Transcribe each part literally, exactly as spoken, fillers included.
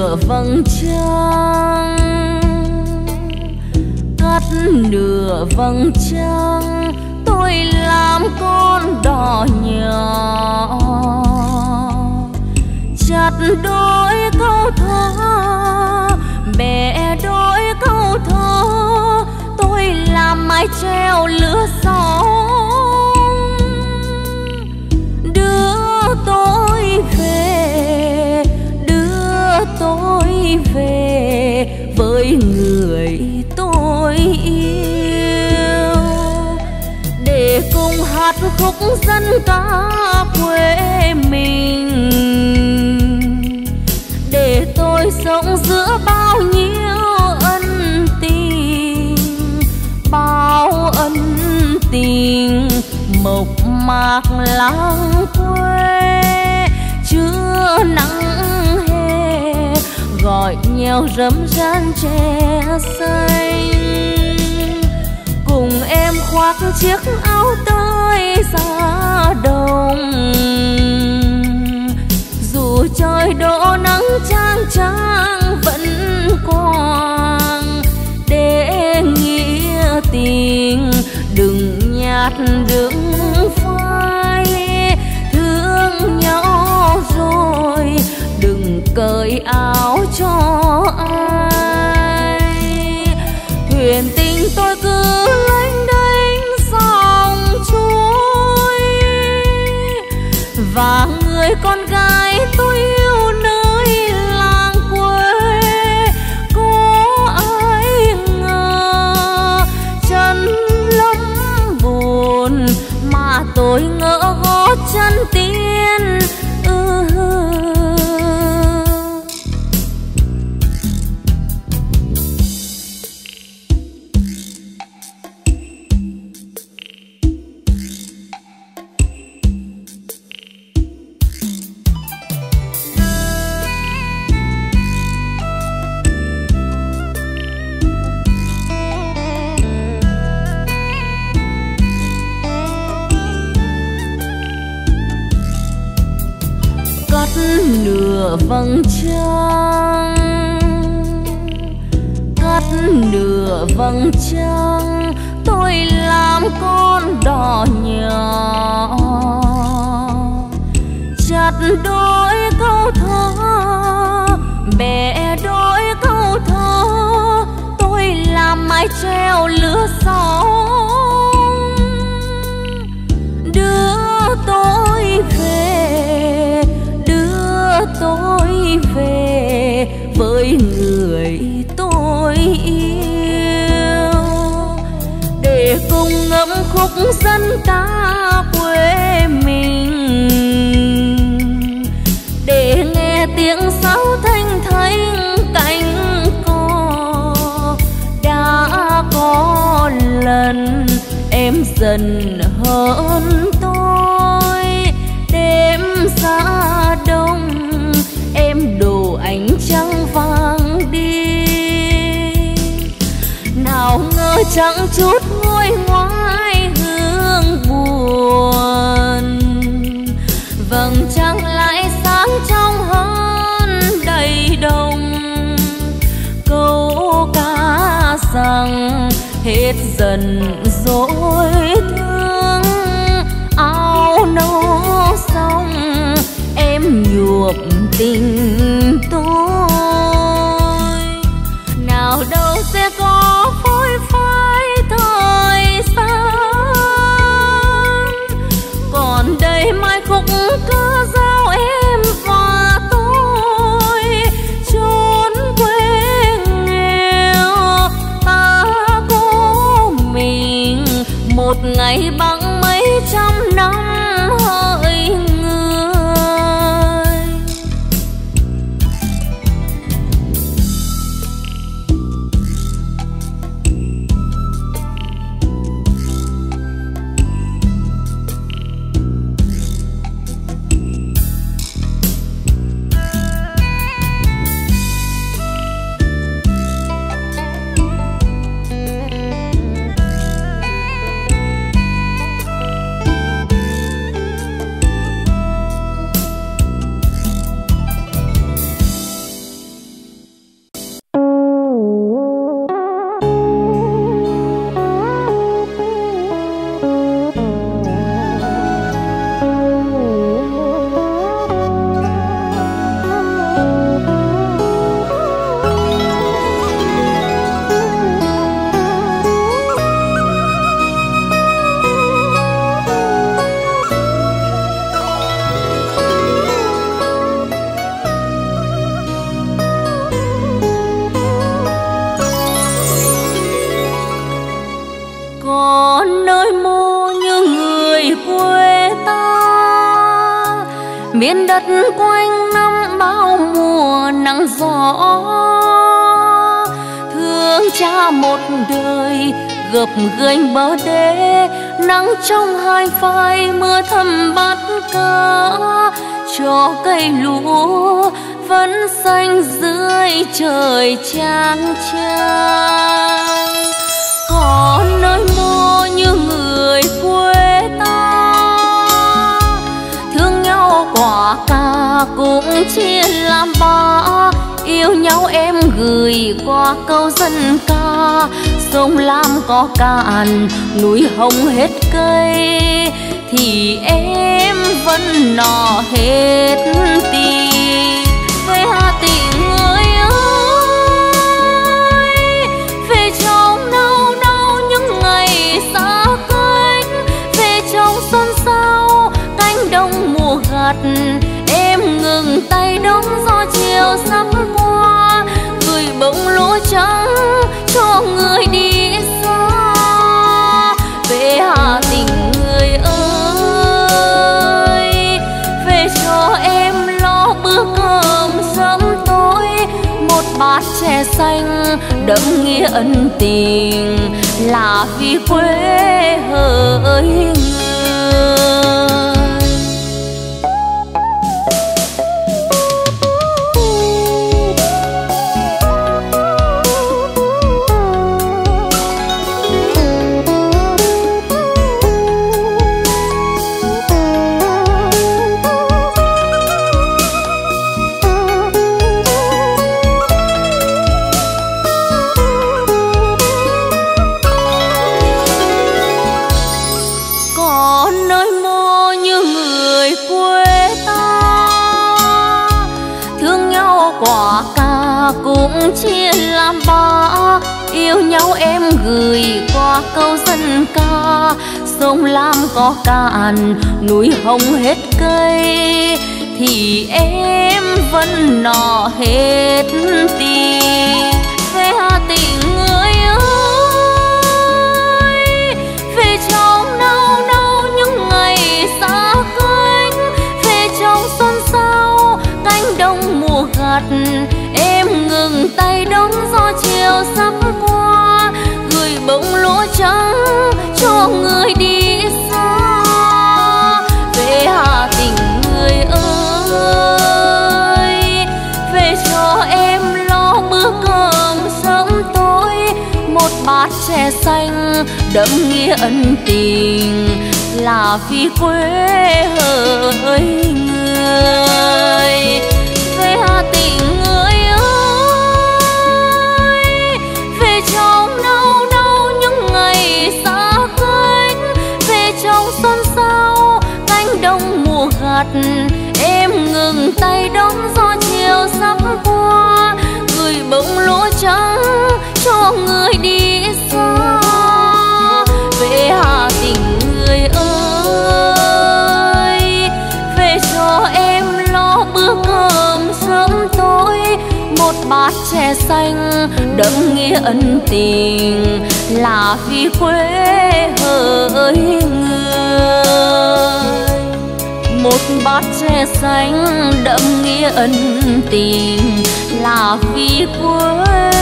nửa vầng trăng, cắt nửa vầng trăng, tôi làm con đò nhỏ. Chặt đôi câu thơ, bẻ đôi câu thơ, tôi làm mái treo lửa gió. Đưa tôi về, đưa tôi về với người tôi yêu, để cùng hát khúc dân ca quê mình, để tôi sống giữa bao nhiêu ân tình, bao ân tình mộc mạc làng quê. Chưa nắng hè gọi nhau râm ran tre xanh, cùng em khoác chiếc áo tơi ra đồng. Dù trời đổ nắng chang chang vẫn quang, để nghĩa tình đừng nhạt đừng phai. Thương nhau rồi đừng cởi áo cho ai. Thuyền tình tôi cứ lênh đênh dòng trôi, và người con gái tôi yêu nơi làng quê. Có ai ngờ chân lắm buồn mà tôi ngỡ gót chân tiên. Ừ. Nửa vầng trăng, cắt nửa vầng trăng, tôi làm con đò nhỏ. Chặt đôi câu thơ, bẻ đôi câu thơ, tôi làm mái treo lửa gió. Đưa tôi về, tôi về với người tôi yêu, để cùng ngâm khúc dân ca quê mình, để nghe tiếng sáo thanh thanh cánh cò. Đã có lần em dần hơn tôi, đêm xa đông em đổ ánh trăng vàng đi. Nào ngờ chẳng chút nguôi ngoai hương buồn, vầng trăng lại sáng trong hơn đầy đồng. Câu ca rằng hết dần dỗi thương, áo nâu xong em nhuộm tình tôi. Nào đâu sẽ có phôi phai thời gian, còn đây mai khúc ca giao em và tôi. Chốn quê nghèo ta có mình, một ngày bằng mấy trăm năm hỡi người. miền đất quanh năm bao mùa nắng gió. Thương cha một đời gập ghềnh bờ đê, nắng trong hai vai mưa thầm bắt cá, cho cây lúa vẫn xanh dưới trời chang chang. Còn nơi mô như người quê ta, thương nhau quả cà cũng chia làm ba, yêu nhau em gửi qua câu dân ca. Sông Lam có cạn núi hồng hết cây, thì em vẫn nọ hết tình. Về Hà Tĩnh người ơi, về trong đau đau những ngày xa cách, về trong xuân sao cánh đồng mùa gặt. Em ngừng tay đón gió chiều sắp qua, gửi bông lúa trắng cho người đi xa. Về Hà Tĩnh người ơi, về cho em lo bữa cơm sớm tối, một bát chè xanh đậm nghĩa ân tình, là vì quê hỡi người. Cũng chia làm ba, yêu nhau em gửi qua câu dân ca. Sông Lam có cạn núi hồng hết cây, thì em vẫn nọ hết tình. Về Hà Tĩnh người ơi, về trong đau đau những ngày xa cách, về trong xuân sao cánh đồng mùa gặt. Em ngừng tay đón gió chiều sắp qua, gửi bông lúa trắng cho người đi xa. Về Hà Tĩnh người ơi, về cho em lo bữa cơm sớm tối, một bát chè xanh đậm nghĩa ân tình, là vì quê hỡi người. Về Hà Tĩnh người ơi, về trong đau đau những ngày xa cách, về trong xuân sao cánh đồng mùa gặt. Em ngừng tay đón gió chiều sắp qua, gửi bông lúa trắng cho người đi xa. Về Hà Tĩnh người ơi, về cho em lo bữa cơm sớm tối, một bát chè xanh đậm nghĩa ân tình, là vì quê hỡi người. Một bát chè xanh đậm nghĩa ân tình, là vì quê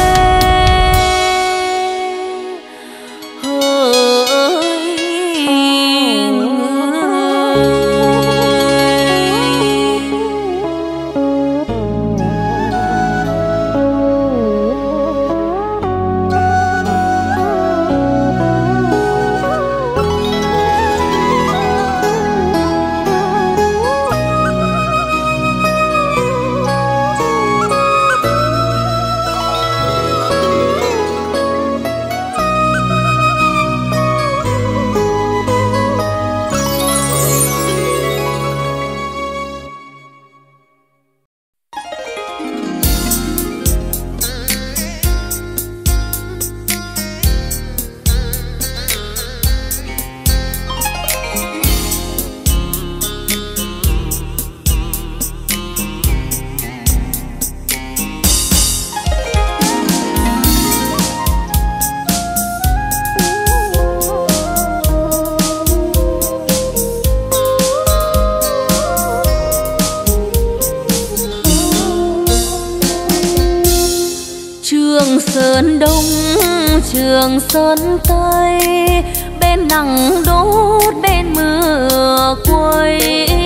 Trường Sơn Tây, bên nắng đốt bên mưa quay.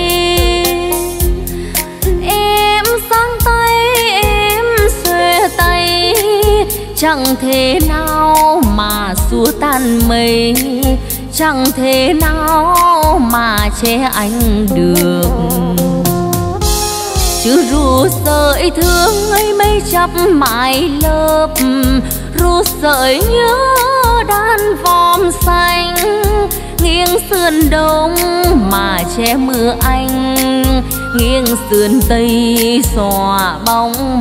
Em sang tay em xuề tay, chẳng thể nào mà xua tan mây, chẳng thể nào mà che anh được. Chứ ru sợi thương ấy mây chắp mái lớp, ru sợi nhớ đan vòm xanh, nghiêng sườn đông mà che mưa anh, nghiêng sườn tây xòa bóng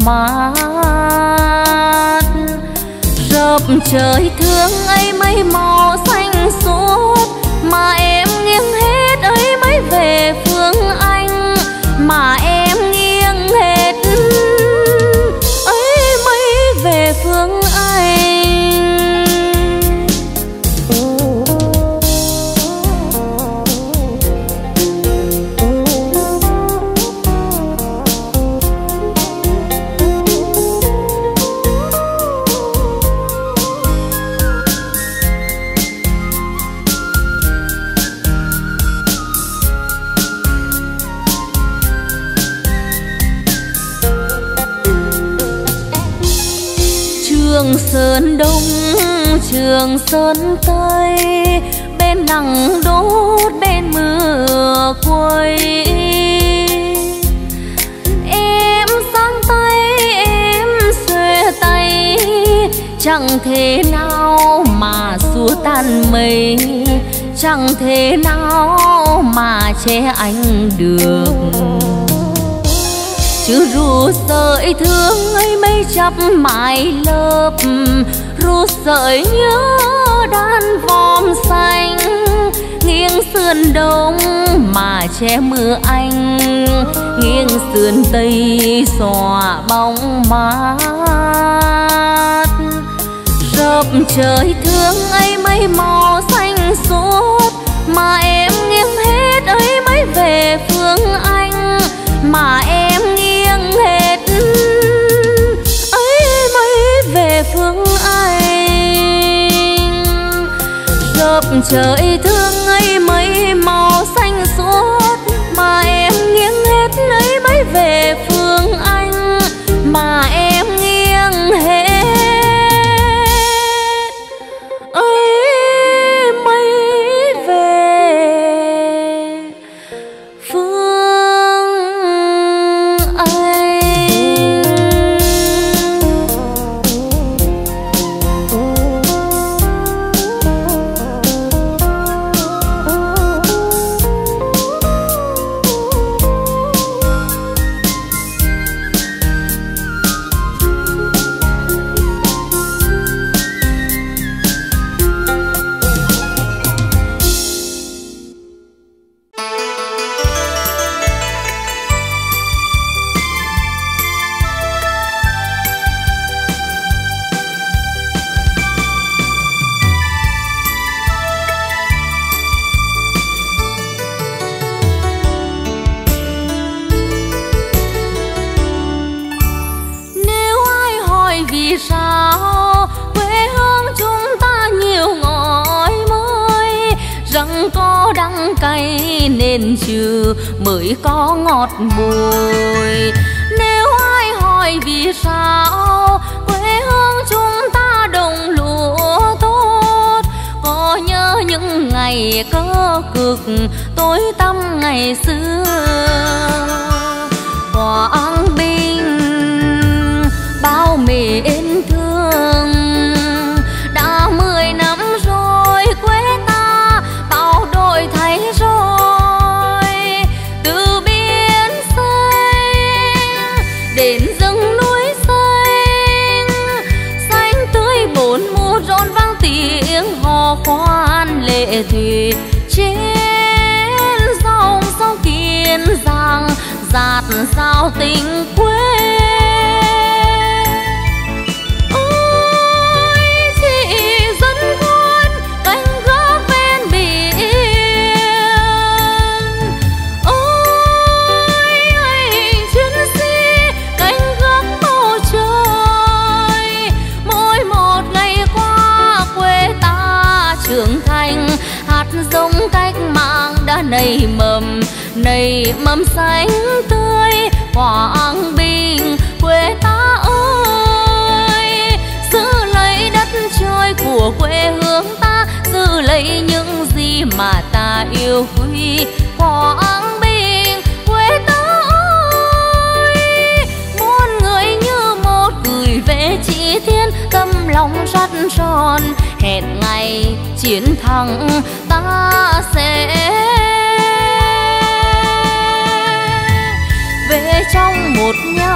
mát. Rợp trời thương ấy mấy màu xanh suốt, mà em nghiêng hết ấy mấy về phương anh, mà em nghiêng hết ấy mấy về phương anh. Trường Sơn Đông, Trường Sơn Tây, bên nắng đốt bên mưa quay. Em sang tay em xuề tay, chẳng thể nào mà xua tan mây, chẳng thể nào mà che anh được. Chứ ru sợi thương ấy mây chắp mái lớp, ru sợi nhớ đan vòm xanh, nghiêng sườn đông mà che mưa anh, nghiêng sườn tây xòa bóng mát. Rợp trời thương ấy mấy màu xanh suốt, mà em nghiêng hết ấy mấy về phương anh, mà em nghiêng hết ấy mấy về phương anh. Rợp trời thương ấy mấy màu xanh suốt, mà em nghiêng hết ấy mấy về phương anh, mà em nghiêng hết ấy mấy về phương anh. Vì sao quê hương chúng ta nhiều ngói mới, rằng có đắng cay nên trừ mới có ngọt bùi. Nếu ai hỏi vì sao quê hương chúng ta đồng lúa tốt, có nhớ những ngày cơ cực tối tăm ngày xưa. Quảng Bình bao mến thương, đã mười năm rồi quê ta bao đổi thay rồi. Từ biển xanh đến rừng núi xanh, xanh tươi bốn mùa rộn vang tiếng hò khoan lệ thủy. Trên dòng sông Kiên Giang dạt dào tình quê. giống cách mạng đã nảy mầm, nảy mầm xanh tươi Quảng Bình quê ta ơi. Giữ lấy đất trời của quê hương ta, giữ lấy những gì mà ta yêu quý Quảng Bình quê ta ơi. Muôn người như một gửi về Chỉ Thiên, tâm lòng sắt son, hẹn ngày chiến thắng ta sẽ về trong một nhà.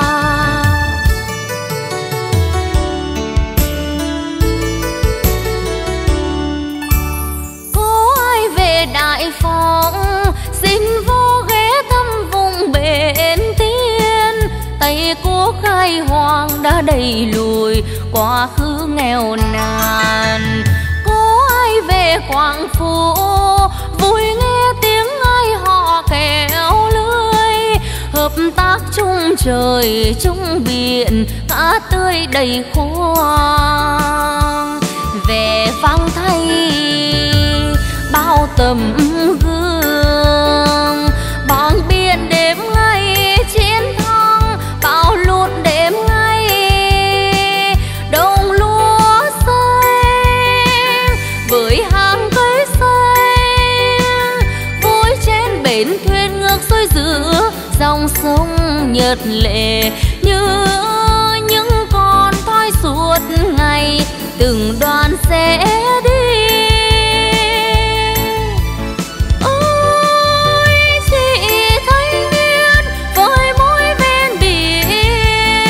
Có ai về Đại Phong xin vô ghé thăm vùng Bến Tiên, Tây Quốc khai hoàng đã đẩy lùi quá khứ nghèo nàn. Có ai về Quảng Phú vui nghe tiếng ai họ kéo lưới, hợp tác chung trời chung biển cá tươi đầy khoang. Về vang thay bao tấm gương, bằng biển đêm ngày chiến thắng, bão lụt đêm ngày đồng lúa xanh. Với hàng cây xanh vui trên bến thuyền ngược xuôi giữa dòng sông nhật lệ, như những con thoi suốt ngày từng đoàn sẽ đi. Ôi chị thanh niên với môi ven biển,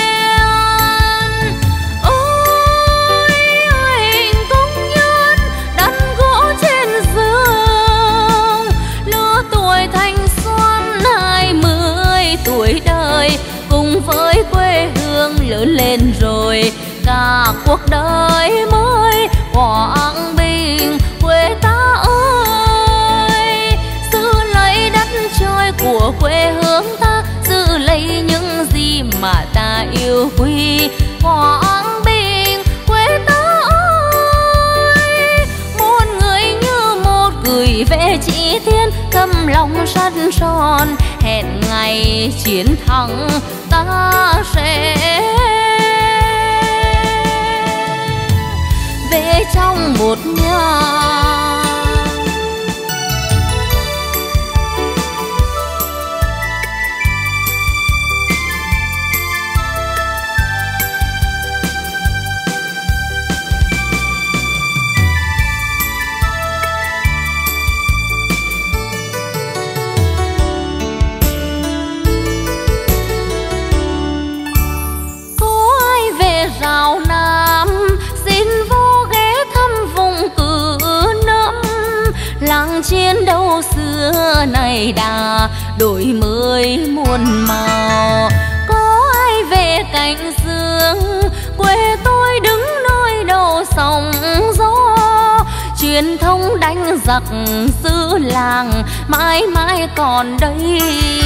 ôi anh công nhân đặt gỗ trên giường, lứa tuổi thanh xuân hai mươi tuổi đời cùng với quê hương lớn lên rồi cả cuộc đời mới. Quảng Bình quê ta ơi, giữ lấy đất trời của quê hương ta, giữ lấy những gì mà ta yêu quý Quảng Bình quê ta ơi. Muôn người như một gửi về Chỉ Thiên, tâm lòng sắt son, hẹn ngày chiến thắng ta sẽ về trong một nhà. Có ai về Rào Nam xin vô ghé thăm vùng Cử Nâm, làng chiến đấu xưa này đã đổi mới muôn màu. Có ai về Cảnh Dương quê tôi đứng nơi đầu sóng gió, truyền thống đánh giặc xứ làng mãi mãi còn đây.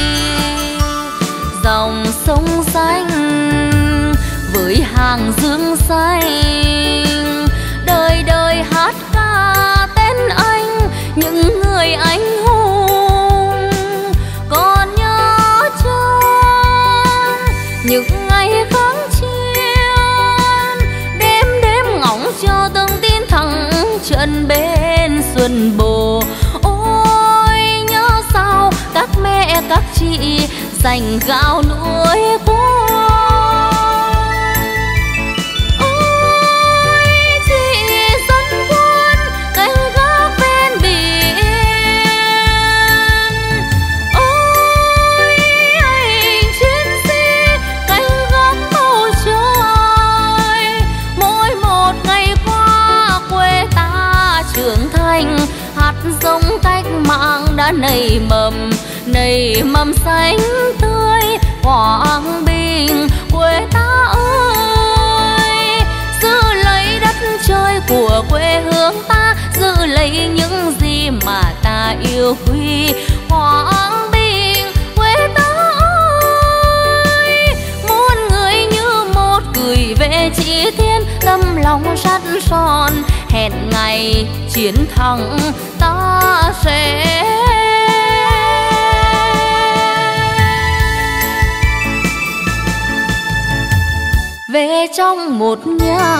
Dòng sông xanh với hàng dương xanh, đời đời hát ca tên anh, những người anh hùng còn nhớ chân những ngày kháng chiến, đêm đêm ngóng cho từng tin thắng trận bên Xuân Bồ. Ôi nhớ sao các mẹ các chị dành gạo nuôi con. Ôi chị dân quân canh gác bên biển, ôi anh chiến sĩ canh gác bầu trời. Mỗi một ngày qua quê ta trưởng thành, hạt giống cách mạng đã nảy mầm, nảy mầm xanh tươi Quảng Bình quê ta ơi. Giữ lấy đất trời của quê hương ta, giữ lấy những gì mà ta yêu quý Quảng Bình quê ta ơi. Muôn người như một gửi về Chỉ Thiên, tâm lòng sắt son, hẹn ngày chiến thắng ta sẽ về trong một nhà.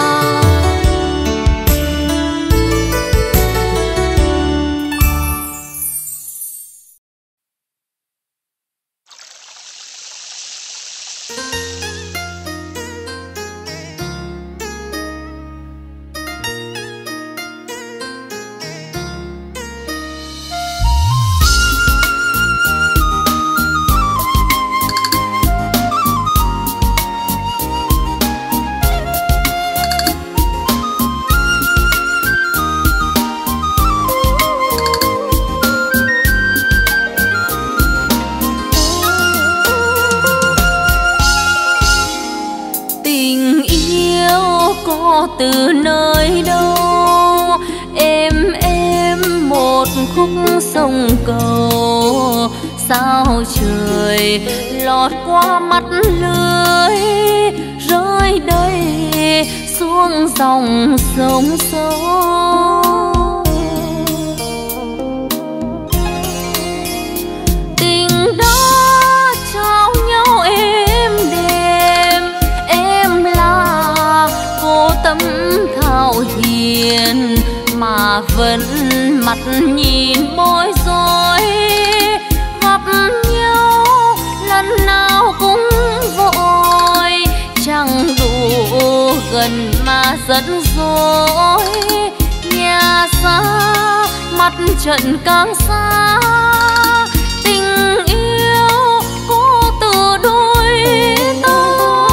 Từ nơi đâu êm êm một khúc sông cầu, sao trời lọt qua mắt lưới rơi đây xuống dòng sông sâu. Tình đó trao nhau êm đềm, em là vô tâm thảo hiền mà vẫn mặt nhìn bối rối. Gặp nhau lần nào cũng vội, chẳng đủ gần mà dẫn dối. Nhà xa mặt trận càng xa, tình yêu có từ đôi ta.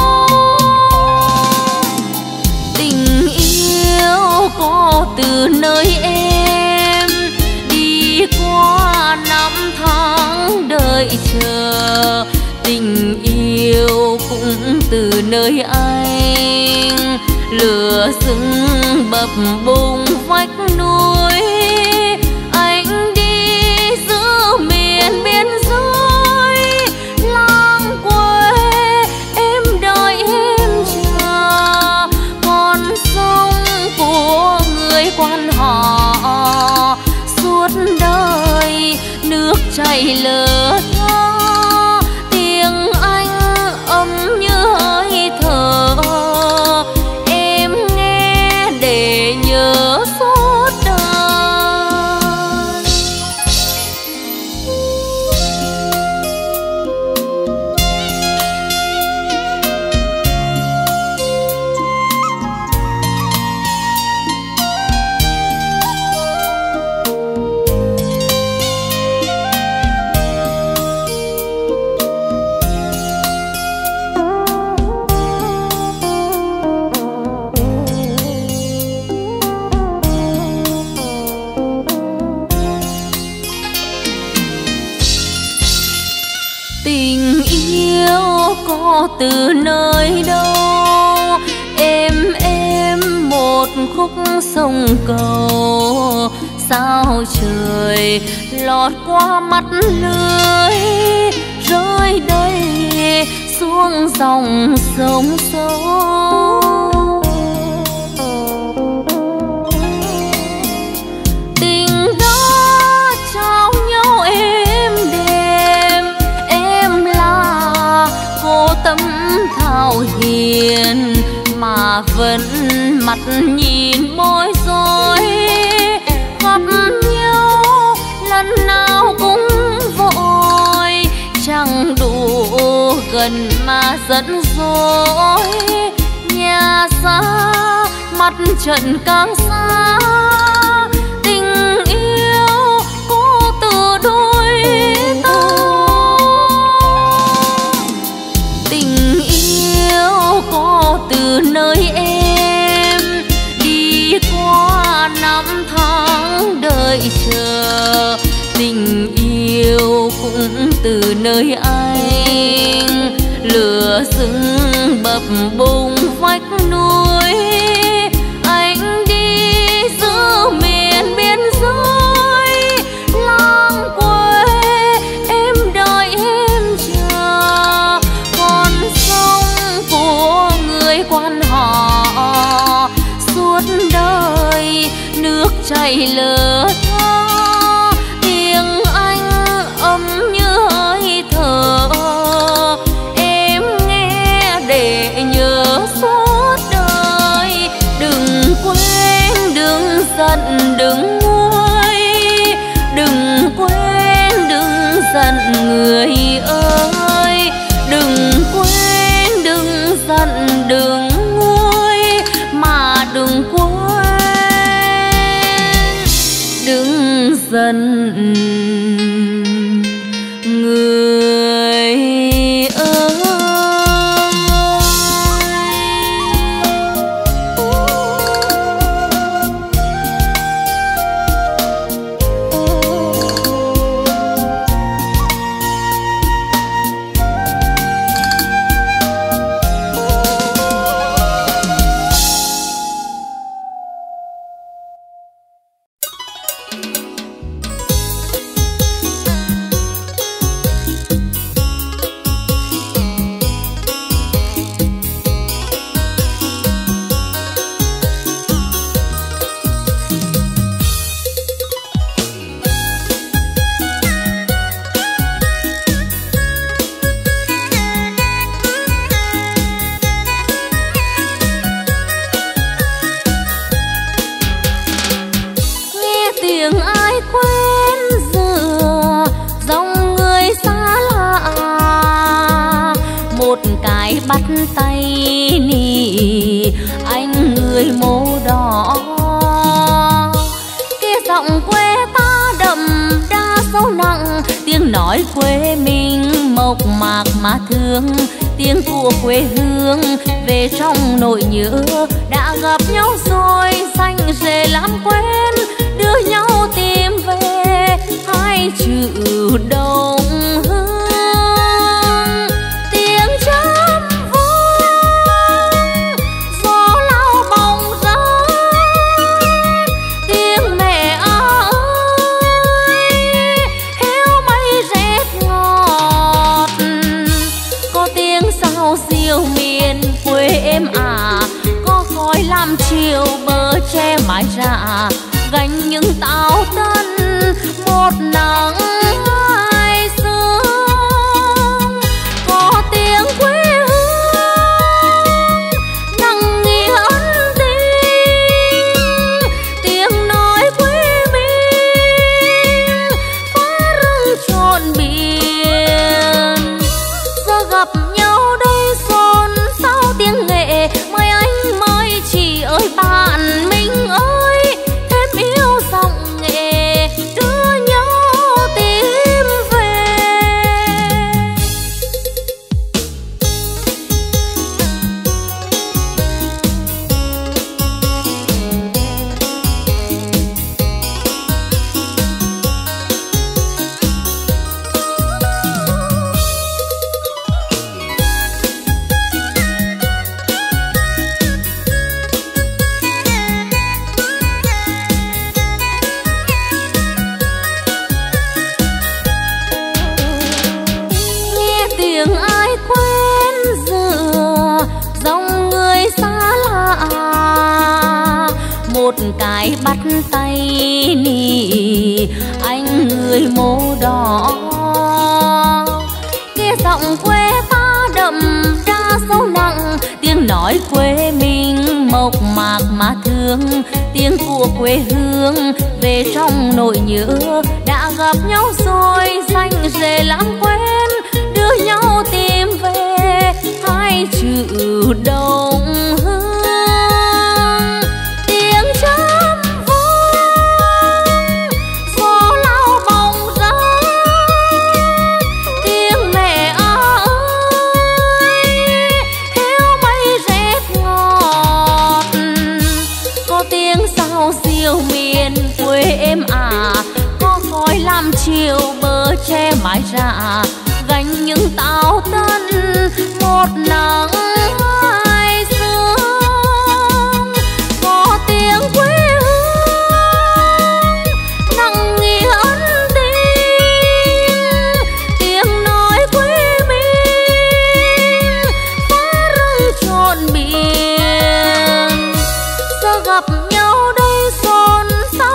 Tình yêu có từ nơi em đi qua năm tháng đợi chờ. Tình yêu cũng từ nơi anh lửa rừng bập bùng vách núi. Anh đi giữa miền biên giới làng quê, em đợi em chờ. Con sông của người quan họ suốt đời nước chảy lờ thơ. Tiếng anh ấm như hơi thở, em nghe để nhớ suốt đời. Tình yêu có từ nơi đâu êm êm một khúc sông cầu, sao trời lọt qua mắt lưới rơi đây xuống dòng sông sâu. Tình đó trao nhau êm đềm, em là vô tâm thảo hiền mà vẫn mặt nhìn bối rối. Gặp nhau lần nào cũng vội, chẳng đủ gần mà dẫn dối. Nhà xa mặt trận càng xa, tình yêu có từ đôi ta. Tình yêu có từ nơi em đi qua năm tháng đợi chờ. Tình yêu cũng từ nơi anh lửa rừng bập bùng vách núi. Anh đi giữa miền biên giới làng quê, em đợi em chờ. Con sông của người quan họ suốt đời nước chảy lờ thơ, tiếng anh ấm như hơi thở, em nghe để nhớ suốt đời. Đừng quên, đừng giận, đừng nguôi, đừng quên, đừng giận người ơi. Đừng quên, đừng giận, đừng nguôi, mà đừng quên, đừng giận người ơi. Bắt tay nỉ anh người màu đỏ, kia giọng quê ta đậm đa sâu nặng, tiếng nói quê mình mộc mạc mà thương, tiếng của quê hương về trong nỗi nhớ. Đã gặp nhau rồi xanh rề lắm quên, đưa nhau tìm về hai chữ đồng hương. Em à, có khói làm chiều bờ tre mái rạ, gánh những táo tân một nắng hai sương. Có tiếng quê hương nặng nghĩa ân tình, tiếng nói quê mình phá rừng trọn biển. Giờ gặp nhau đây xôn xao tiếng nghệ, mời anh mời chị ơi bạn mình ơi, thêm yêu giọng nghệ đưa nhau tìm về. Một cái bắt tay nỉ anh người màu đỏ, kia giọng quê ta đậm đa sâu nặng, tiếng nói quê mình mộc mạc mà thương, tiếng của quê hương về trong nỗi nhớ. Đã gặp nhau rồi xanh rề lắm quên, đưa nhau tìm về hai chữ đồng hương. Em à, có khói làm chiều bờ tre mái rạ, gánh những táo tân một nắng hai sương. Có tiếng quê hương nặng nghĩa ân tình, tiếng nói quê mình phá rừng trọn biển. Giờ gặp nhau đây xôn xao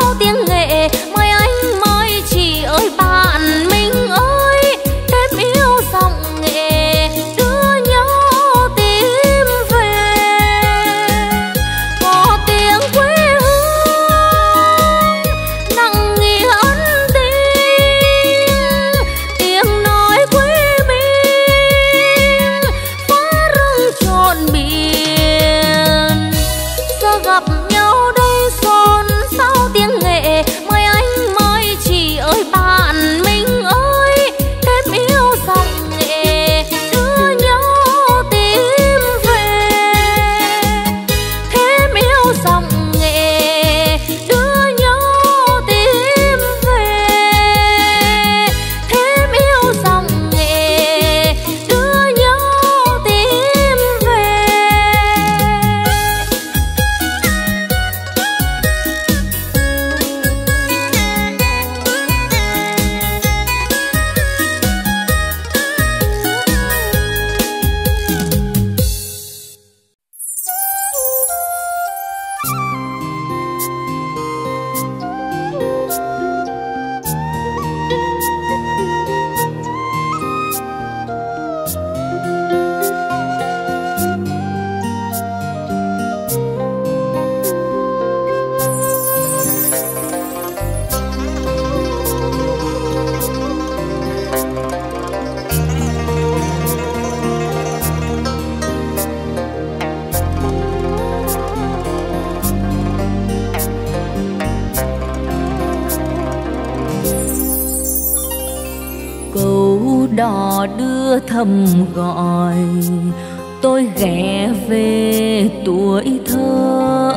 đò đưa thầm gọi tôi ghé về tuổi thơ.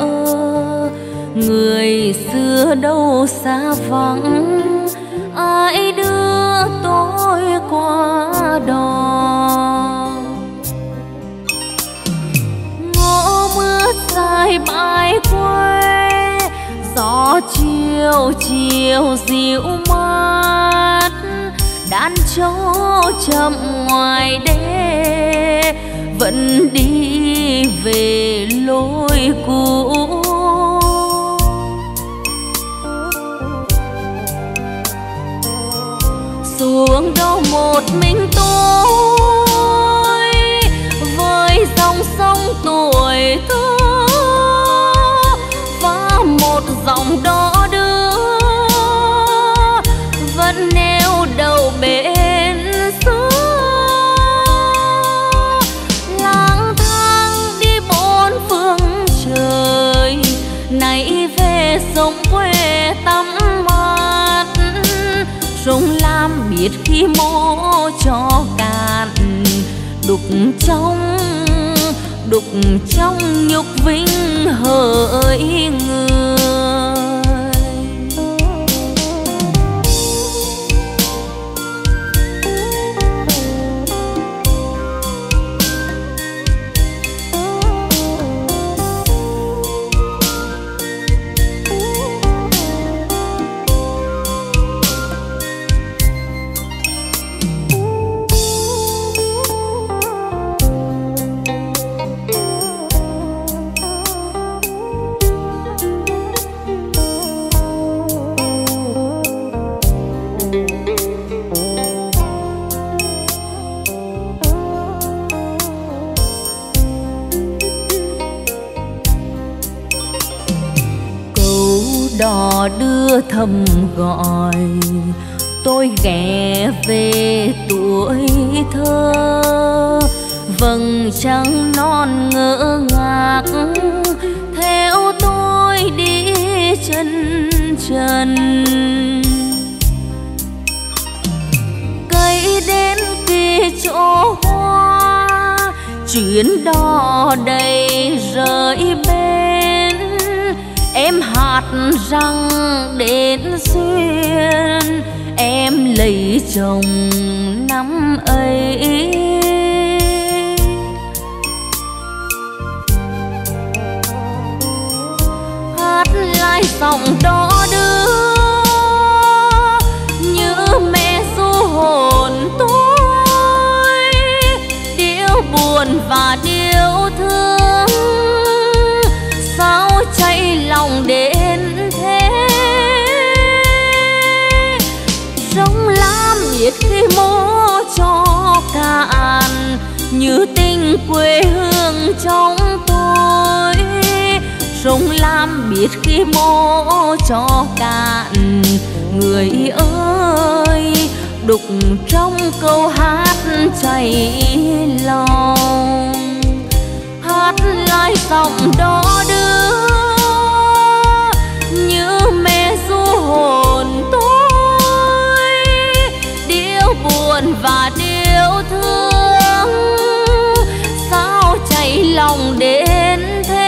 Người xưa đâu xa vắng, ai đưa tôi qua đò. Ngõ mưa dài bãi quê, gió chiều chiều dịu mát, đàn trâu chậm ngoài đê vẫn đi về lối cũ. Xuống đâu một mình tôi với dòng sông tuổi thơ, và một dòng đò đưa vẫn neo đầu bên xưa. Lang thang đi bốn phương trời, nay về sông quê tắm mát. Sông Lam biết khi mô cho cạn, đục trong đục trong nhục vinh hỡi người. Đò đưa thầm gọi tôi ghé về tuổi thơ. Vầng trăng non ngỡ ngác theo tôi đi chân trần. Cây đến kỳ chỗ hoa, chuyến đò đầy rời bên. Em hát rằng đến xuyên, em lấy chồng năm ấy. Hát lại giọng đó đưa như mẹ ru hồn tôi, điệu buồn và điệu thương sao cháy lòng đến thế. Sông Lam biết khi mô cho cạn, như tình quê hương trong tôi. Sông Lam biết khi mô cho cạn, người ơi đục trong câu hát chảy lòng. Hát lại giọng đó đưa như mẹ ru hồn tôi, điệu buồn và điệu thương sao chảy lòng đến thế.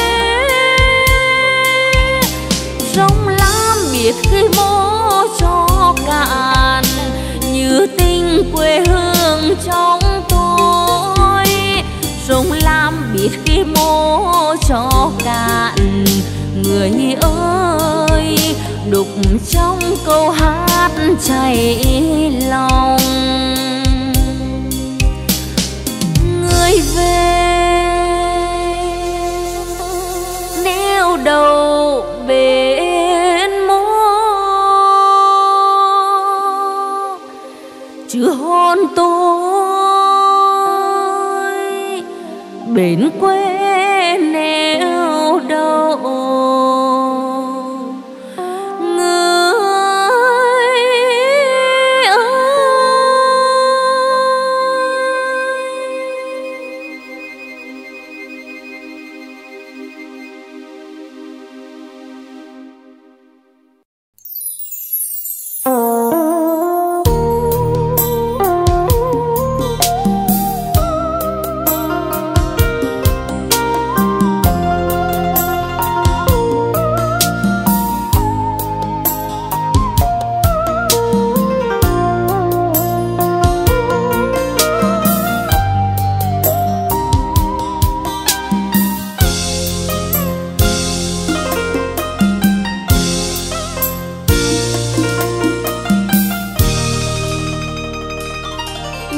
Sông Lam biết khi mô cho cạn, như tình quê hương trong tôi. Sông Lam biết khi mô cho cạn, người ơi đục trong câu hát chảy lòng. Người về neo đầu bên mô, chứ hôn tôi bên quê neo đâu.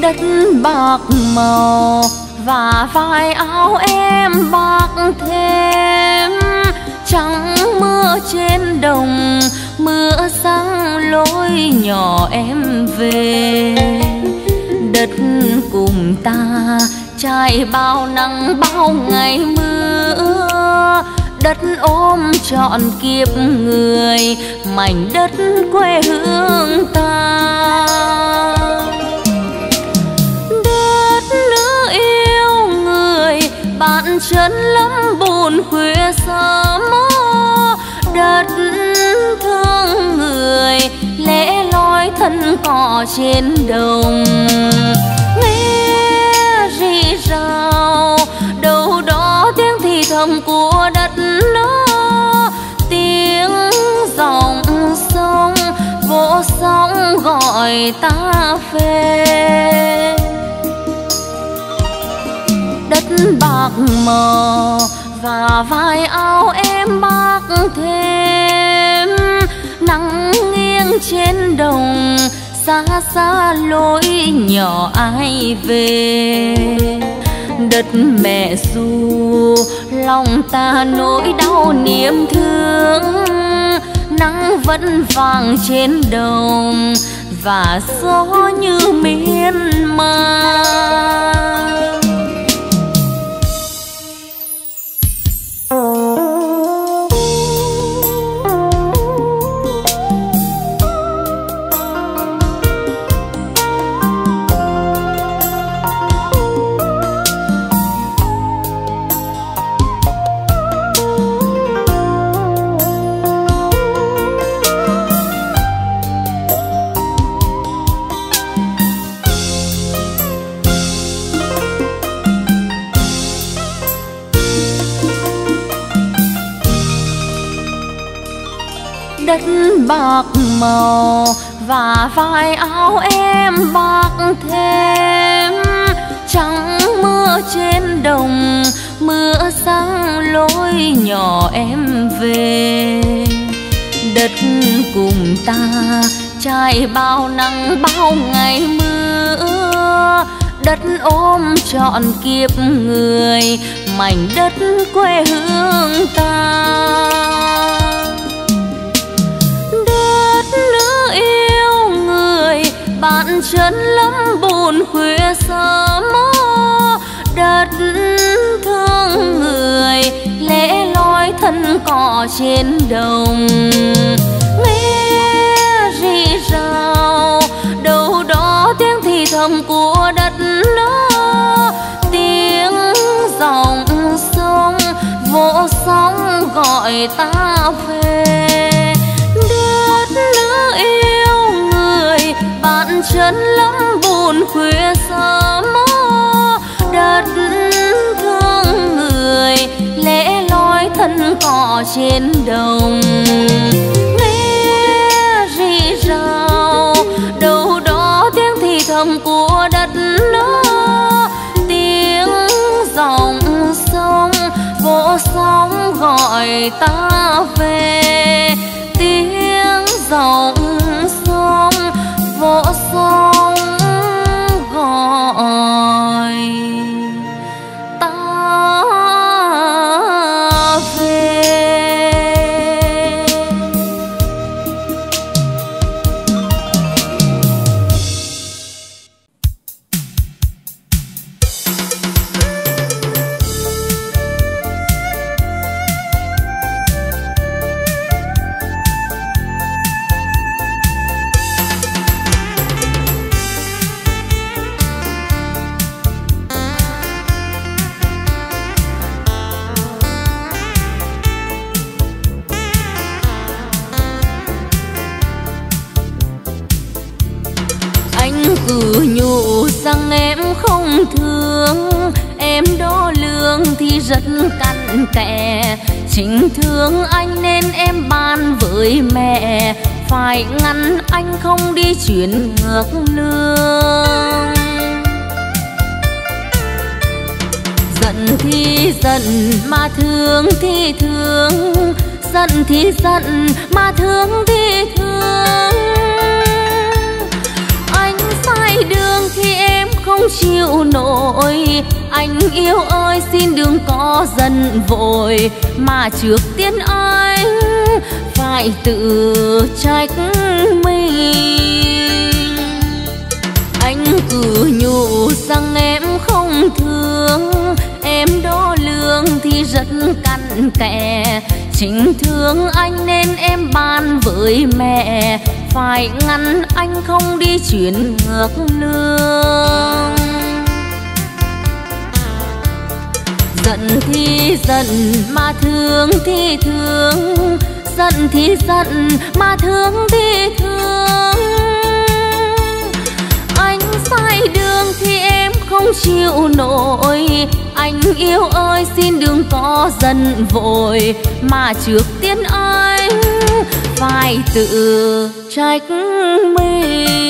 đất bạc màu và vai áo em bạc thêm. Trắng mưa trên đồng, mưa sáng lối nhỏ em về. Đất cùng ta trải bao nắng bao ngày mưa, đất ôm trọn kiếp người, mảnh đất quê hương ta. Đất nữ yêu người, bạn chân lắm buồn khuya sớm mơ. Đất thương người, lẽ loi thân cỏ trên đồng. Nghe rì rào đâu đó tiếng thì thầm của đất nó, tiếng dòng sông vỗ sóng gọi ta về. Đất bạc màu và vai áo em bạc thêm. Nắng nghiêng trên đồng, xa xa lối nhỏ ai về. Đất mẹ ru lòng ta nỗi đau niềm thương. Nắng vẫn vàng trên đồng và gió như miên man. Đất bạc màu và vai áo em bạc thêm. Trắng mưa trên đồng, mưa sáng lối nhỏ em về. Đất cùng ta trải bao nắng bao ngày mưa, đất ôm trọn kiếp người, mảnh đất quê hương ta. Nữ yêu người, bạn chân lắm buồn khuya sớm mơ. Đất thương người, lẽ loi thân cỏ trên đồng. Nghe rì rào đâu đó tiếng thì thầm của đất nó, tiếng dòng sông vỗ sóng gọi ta về. Nữ yêu người, bạn chân lắm buồn khuya sớm mơ. Đất thương người, lẽ loi thân cỏ trên đồng. Nghe rì rào đâu đó tiếng thì thầm của đất nó, tiếng dòng sông vỗ sóng gọi ta về. Tiếng dòng sông vỗ sóng gọi ta về. Cứ nhủ rằng em không thương, em đo lường thì rất cặn kẽ. Chính thương anh nên em bàn với mẹ, phải ngăn anh không đi chuyển ngược lương. Giận thì giận mà thương thì thương, giận thì giận mà thương thì thương. Anh sai đường thì em chịu nổi. Anh yêu ơi xin đừng có giận vội, mà trước tiên anh phải tự trách mình. Anh cứ nhủ rằng em không thương, em đo lường thì rất cặn kẽ. Chính thương anh nên em bàn với mẹ, phải ngăn anh không đi chuyển ngược lương. Giận thì giận mà thương thì thương, giận thì giận mà thương thì thương. Anh sai đường thì em không chịu nổi. Anh yêu ơi xin đừng có giận vội, mà trước tiên anh phải tự trách mình.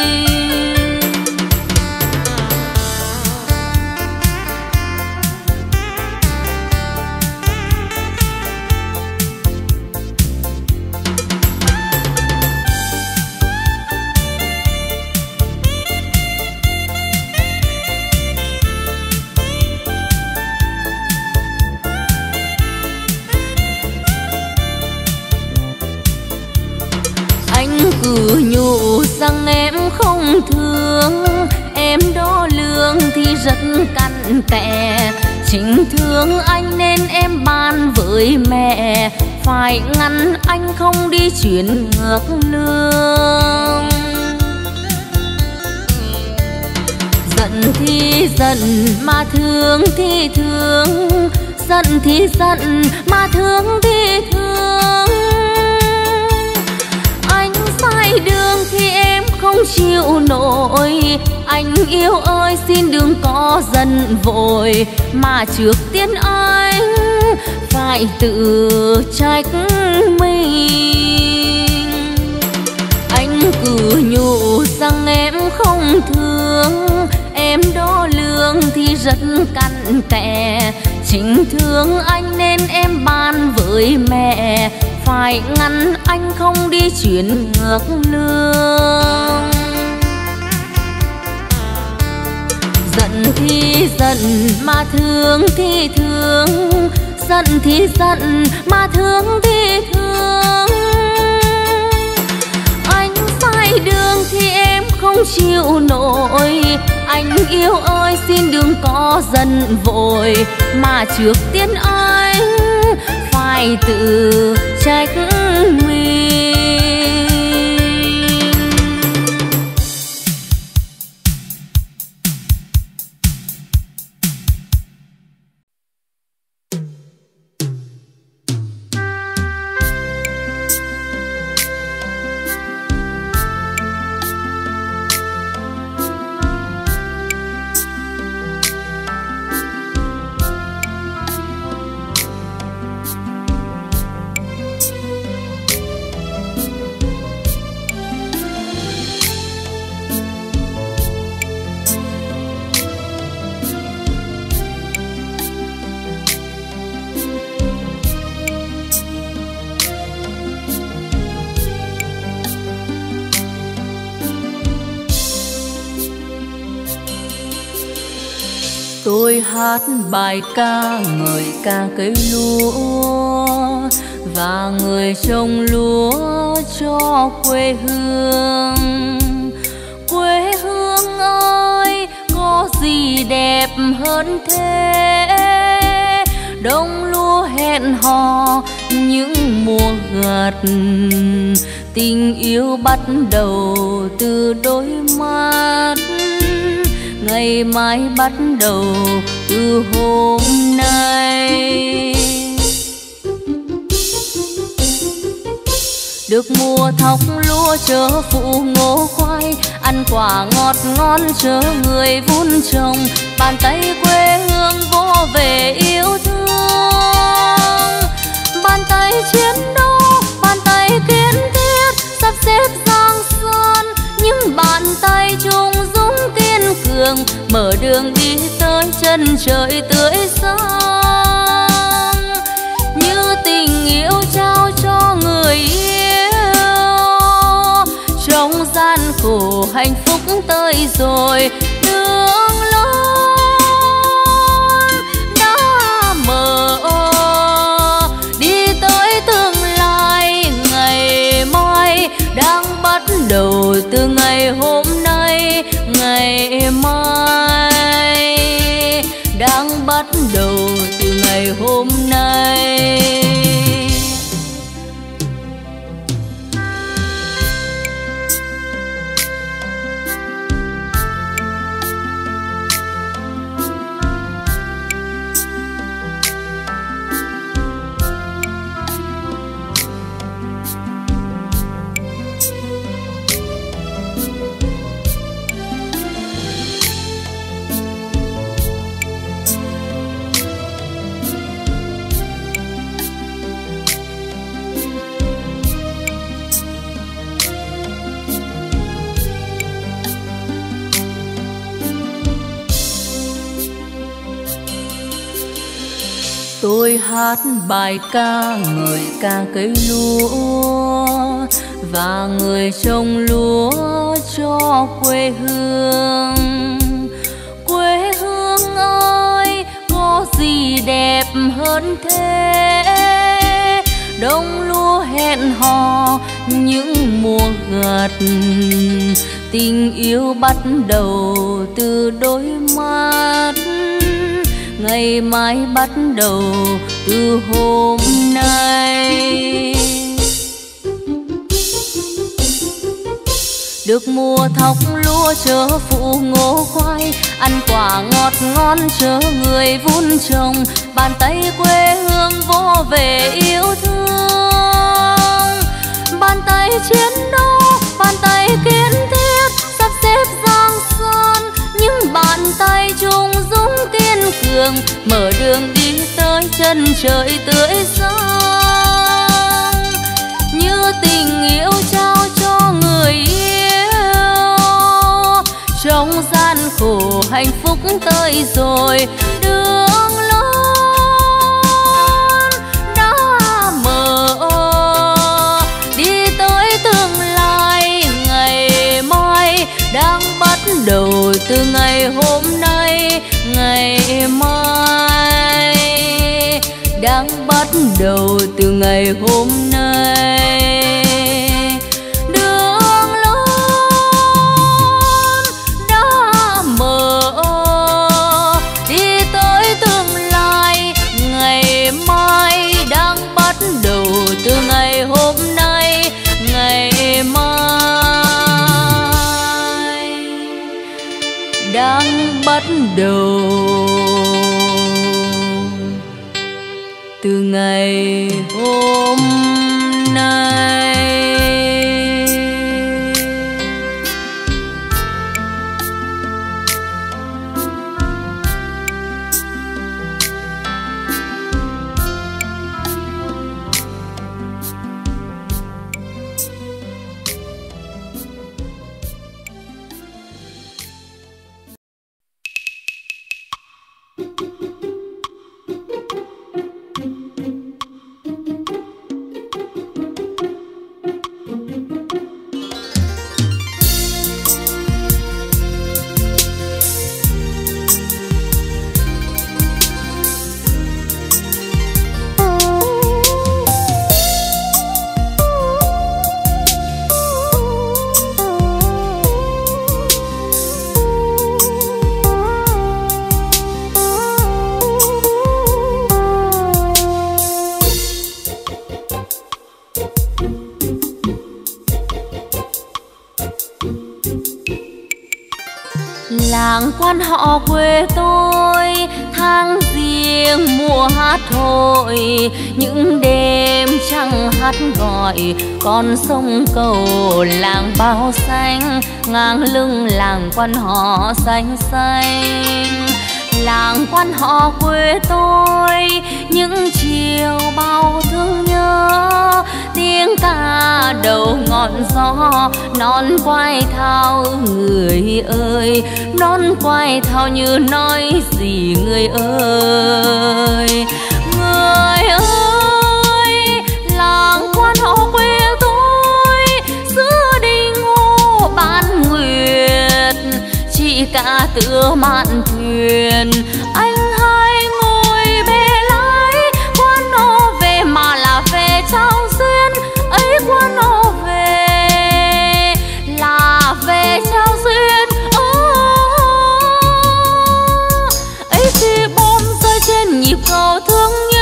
Cứ nhủ rằng em không thương, em đo lường thì rất cặn kẽ. Chính thương anh nên em bàn với mẹ, phải ngăn anh không đi chuyển ngược lương. Giận thì giận mà thương thì thương, giận thì giận mà thương thì thương. Sai đường thì em không chịu nổi. Anh yêu ơi xin đừng có giận vội, mà trước tiên anh phải tự trách mình. Anh cứ nhủ rằng em không thương, em đo lường thì rất cặn kẽ. Chính thương anh nên em bàn với mẹ, phải ngăn anh không đi chuyển ngược lương. Giận thì giận mà thương thì thương, giận thì giận mà thương thì thương. Anh sai đường thì em không chịu nổi. Anh yêu ơi xin đừng có giận vội, mà trước tiên anh phải tự trách mình. Tôi hát bài ca ngợi ca cây lúa và người trồng lúa cho quê hương. Quê hương ơi, có gì đẹp hơn thế? Đông lúa hẹn hò những mùa gặt, tình yêu bắt đầu từ đôi mắt. Ngày mai bắt đầu từ hôm nay. Được mùa thóc lúa chớ phụ ngô khoai, ăn quả ngọt ngon chớ người vun trồng. Bàn tay quê hương vô về yêu thương, bàn tay chiến đấu, bàn tay kiên thiết sắp xếp giang sơn. Những bàn tay chung dũng kiên cường, mở đường đi tới chân trời tươi sáng. Như tình yêu trao cho người yêu, trong gian khổ hạnh phúc tới rồi. Nương hôm nay. Tôi hát bài ca ngợi ca cây lúa và người trồng lúa cho quê hương. Quê hương ơi, có gì đẹp hơn thế? Đông lúa hẹn hò những mùa gặt, tình yêu bắt đầu từ đôi mắt. Ngày mai bắt đầu từ hôm nay. Được mùa thóc lúa chớ phụ ngô khoai, ăn quả ngọt ngon chớ người vun trồng. Bàn tay quê hương vô về yêu thương, bàn tay chiến đấu, bàn tay kiên thiết sắp xếp giang sơn. Những bàn tay chung dũng kiên cường mở đường đi tới chân trời tươi sáng. Như tình yêu trao cho người yêu, trong gian khổ hạnh phúc tới rồi. Đường lớn đã mở đi tới tương lai, ngày mai đang bắt đầu từ ngày hôm nay. Ngày mai đang bắt đầu từ ngày hôm nay. Đường lớn đã mở đi tới tương lai, ngày mai đang bắt đầu từ ngày hôm nay. Ngày mai đang bắt đầu từ ngày hôm nay. Làng quan họ quê tôi tháng riêng mùa hát hội, những đêm trăng hát gọi con sông cầu làng bao xanh, ngang lưng làng quan họ xanh xanh. Làng quan họ quê tôi những chiều bao thương nhớ, tiếng ca đầu ngọn gió non quay thao. Người ơi non quay thao như nói gì người ơi. Người ơi làng quan họ quê tôi giữa đình hồ ban nguyệt, chị cả tựa mạn thuyền anh hai ngồi bè lái. Quan họ về mà là về trao duyên ấy, quan họ về là về trao duyên ấy. Khi bom rơi trên nhịp cầu thương nhớ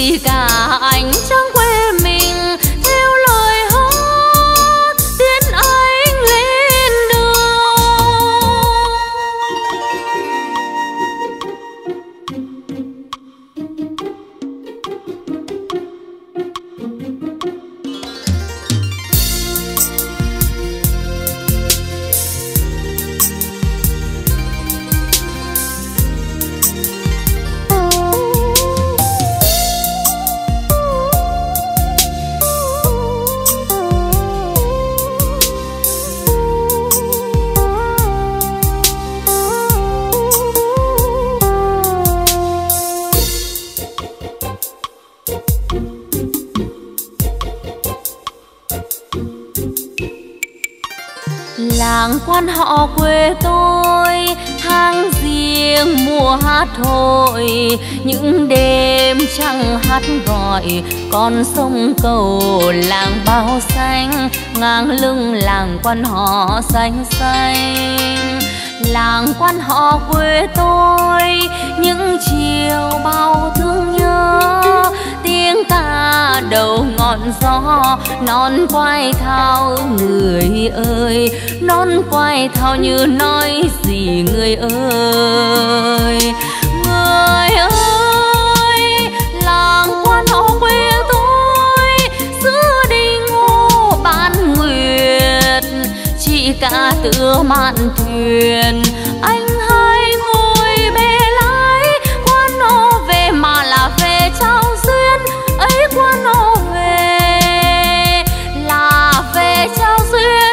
gửi cả ánh trăng quê mình theo lời hát tiến anh lên làng quan họ quê tôi tháng riêng mùa hát hội những đêm trăng hát gọi con sông cầu làng bao xanh ngang lưng làng quan họ xanh xanh. Làng quan họ quê tôi những chiều bao thương nhớ tiếng ca đầu ngọn gió non quay thao người ơi non quay thao như nói gì người ơi người ơi. Làng quan họ quê tôi giữa đình ngô ban nguyệt chị cả tựa mạn thuyền anh hai ngồi bè lái quan họ về mà là về trao duyên ấy quan họ về là về trao duyên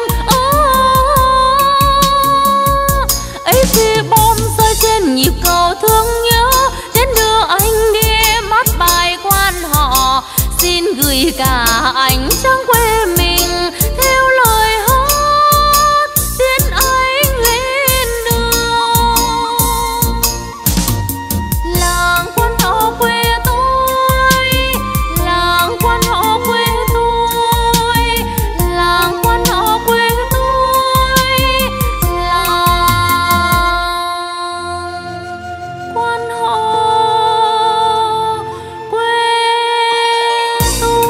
ấy khi bom rơi trên nhịp cầu thương nhớ đến đưa anh đi mắt bài quan họ xin gửi cả ánh trăng quê mình theo lời hát tiến anh lên đường. Làng quan họ quê tôi làng quan họ quê tôi làng quan họ quê tôi làng quan họ quê tôi.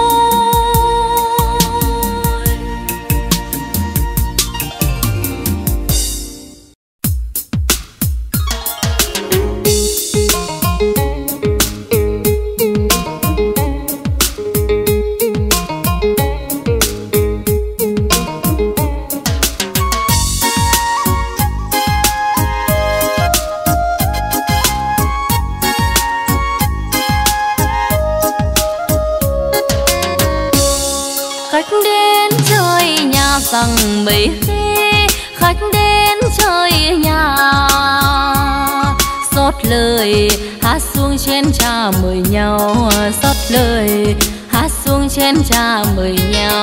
Khách đến chơi nhà rằng mấy khi khách đến chơi nhà xót lời hát xuống chén trà mời nhau xót lời hát xuống chén trà mời nhau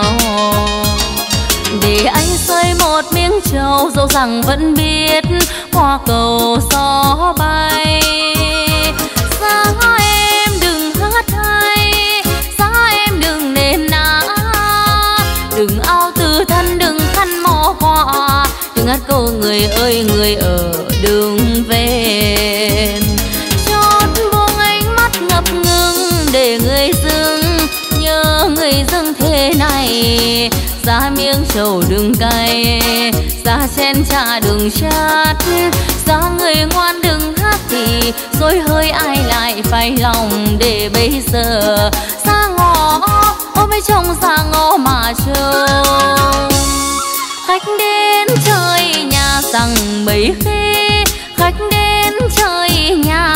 để anh rơi một miếng trầu dẫu rằng vẫn biết hoa cầu gió bay. Giá em đừng hát hay giá em đừng nền ná đừng ao từ thân đừng khăn mò qua đừng hát câu người ơi người ở đường về chót buông ánh mắt ngập ngừng để người dưng nhớ người dưng thế này giá miếng trầu đừng cay giá chén trà đừng chát giá người ngoan đừng hát thì rồi hơi ai lại phải lòng để bây giờ xa ngõ ôm mấy chồng xa ngõ mà trông. Khách đến chơi nhà rằng mấy khi khách đến chơi nhà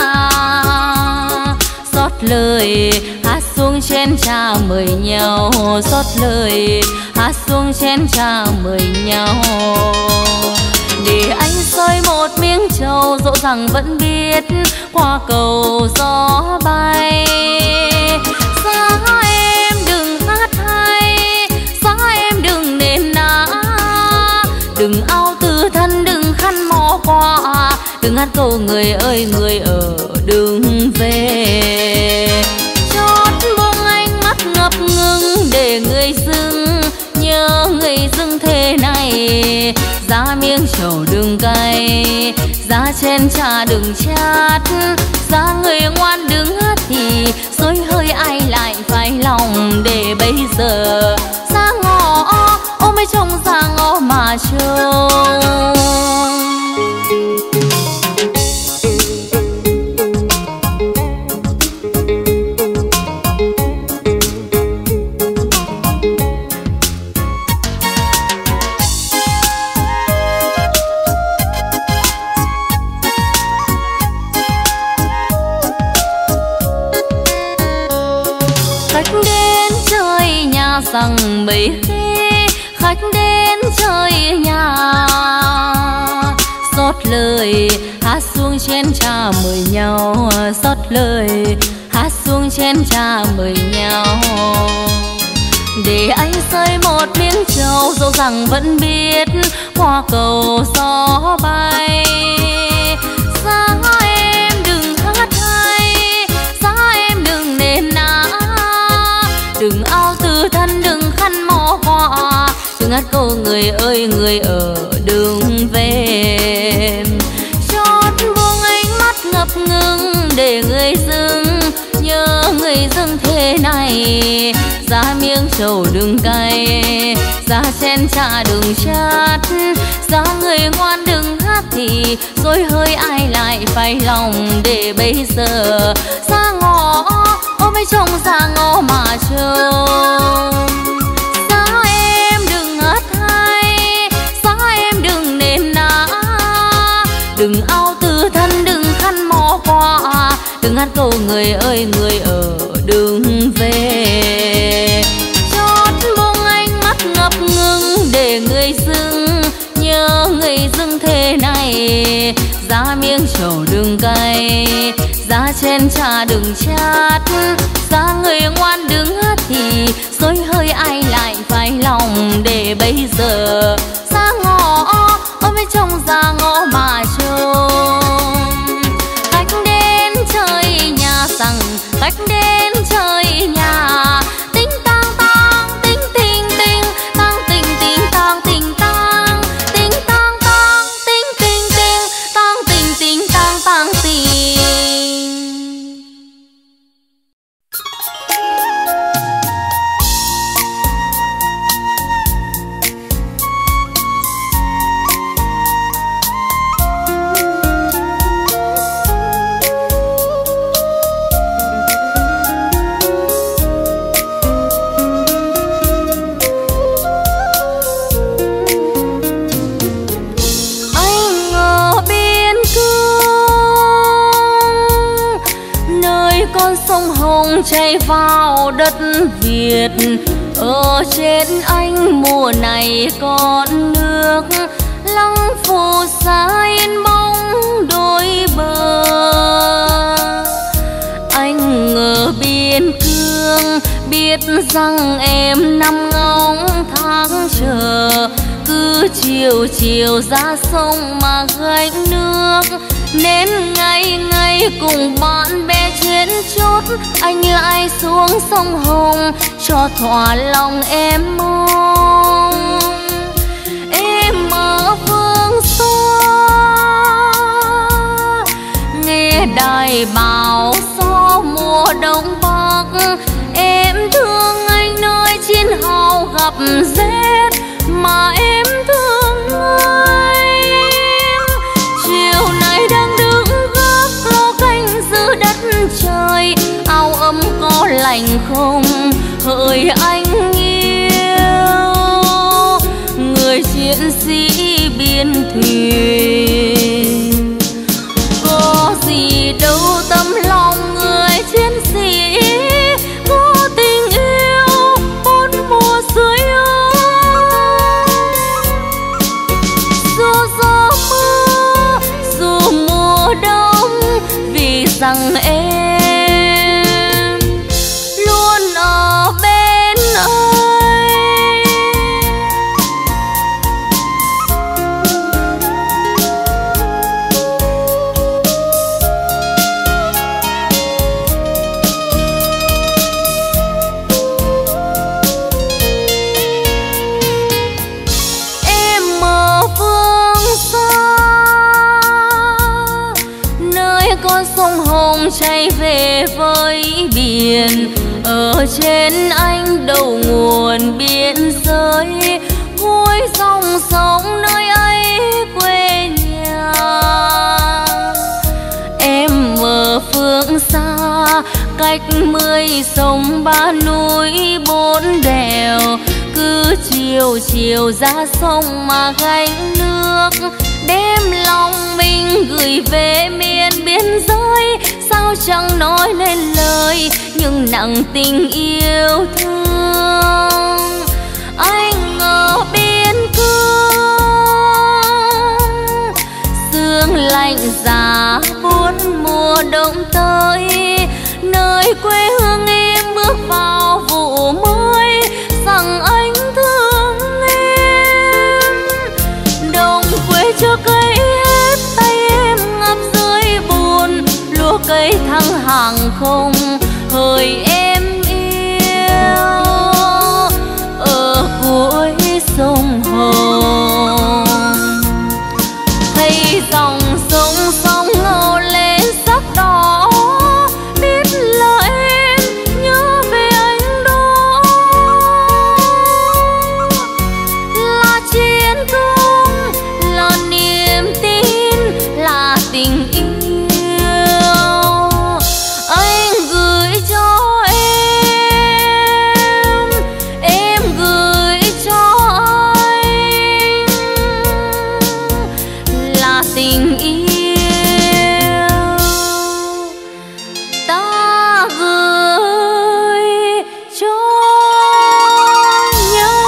xót lời hát xuống chén trà mời nhau xót lời hát xuống chén trà mời nhau để anh rơi một miếng trầu dẫu rằng vẫn biết qua cầu gió bay. Giá em đừng hát hay giá em đừng nền ná đừng ao từ thân đừng khăn mò qua đừng hát câu người ơi người ở đường về chót buông ánh mắt ngập ngừng để người dưng nhớ người dưng thế này giá miếng trầu đừng cay giá chén trà đừng chát giá người ngoan đừng hát thì rồi rồi hơi ai lại phải lòng để bây giờ ra ngõ ôm mấy trông ra ngõ mà trông. Rằng mấy khi khách đến chơi nhà xót lời hát xuống chén trà mời nhau, xót lời hát xuống chén trà mời nhau. Để anh rơi một miếng trầu dẫu rằng vẫn biết qua cầu gió bay. Giá em đừng hát hay, giá em đừng nền ná, đừng ao từ thân đừng khăn mò qua, đừng hát câu người ơi người ở đường về. Chót buông ánh mắt ngập ngừng để người dưng nhớ người dưng thế này. Giá miếng trầu đừng cay, giá chén trà đừng chát, giá người ngoan đừng hát thì rồi hơi ai lại phải lòng để bây giờ ra ngõ ôm mấy trông ra ngõ mà trông. Giá em đừng hát hay, giá em đừng nền ná, đừng ao từ thân đừng khăn mò qua, đừng hát câu người ơi người ở đường về. Chót buông ánh mắt ngập ngừng để người dưng nhớ người dưng thế này. Giá miếng trầu đừng cay, giá chén trà đừng chát, giá người ngoan đừng hát thì rồi hơi ai lại phải lòng để bây giờ ra ngõ ôm mấy trông ra ngõ mà trông. Khách đến chơi nhà rằng khách đến chơi nhà, tinh tang tang tinh tinh tinh tang tinh tinh tang tinh tang tinh tang tang tinh tinh tinh tang tinh tinh tang tang tinh. Chảy vào đất Việt, ở trên anh mùa này con nước lăng phù sa yên bóng đôi bờ. Anh ở biên cương biết rằng em nằm ngóng tháng chờ, cứ chiều chiều ra sông mà gánh nước, nên ngày ngày cùng bạn bè chuyến chốt anh lại xuống sông Hồng cho thỏa lòng em mong. Em ở phương xa nghe đài báo gió mùa đông bắc, em thương anh nơi chiến hào gặp rét mà em thương anh. Chiều nay đang đứng gác lo canh giữ đất trời, áo ấm có lạnh không hỡi anh yêu. Người chiến sĩ biên thuyền có gì đâu tấm lòng người chiến sĩ, có tình yêu bốn mùa dưới ấm. Dù gió mưa dù mùa đông vì rằng em luôn ở bên anh. Em ở phương xa nơi con sông Hồng chảy về với biển, miền. Ở trên anh đầu nguồn biên giới, cuối dòng sông nơi ấy quê nhà. Em ở phương xa cách mười sông ba núi bốn đèo, cứ chiều chiều ra sông mà gánh nước, đem lòng mình gửi về miền biên giới. Sao chẳng nói nên lời nhưng nặng tình yêu thương. Anh ở biên cương, sương lạnh giá buốt mùa đông tới, nơi quê hương em bước vào vụ mới, rằng anh thương em. Đồng quê chưa cấy hết, tay em ngập dưới bùn, lúa cây thăng hàng không hỡi em yêu. Ở cuối sông Hồng thấy dòng sông sông ngầu lên sắc đỏ, biết là em nhớ về anh đó. Là chiến công, là niềm tin, là tình yêu anh gửi cho em, em gửi cho anh, là tình yêu ta gửi cho nhau.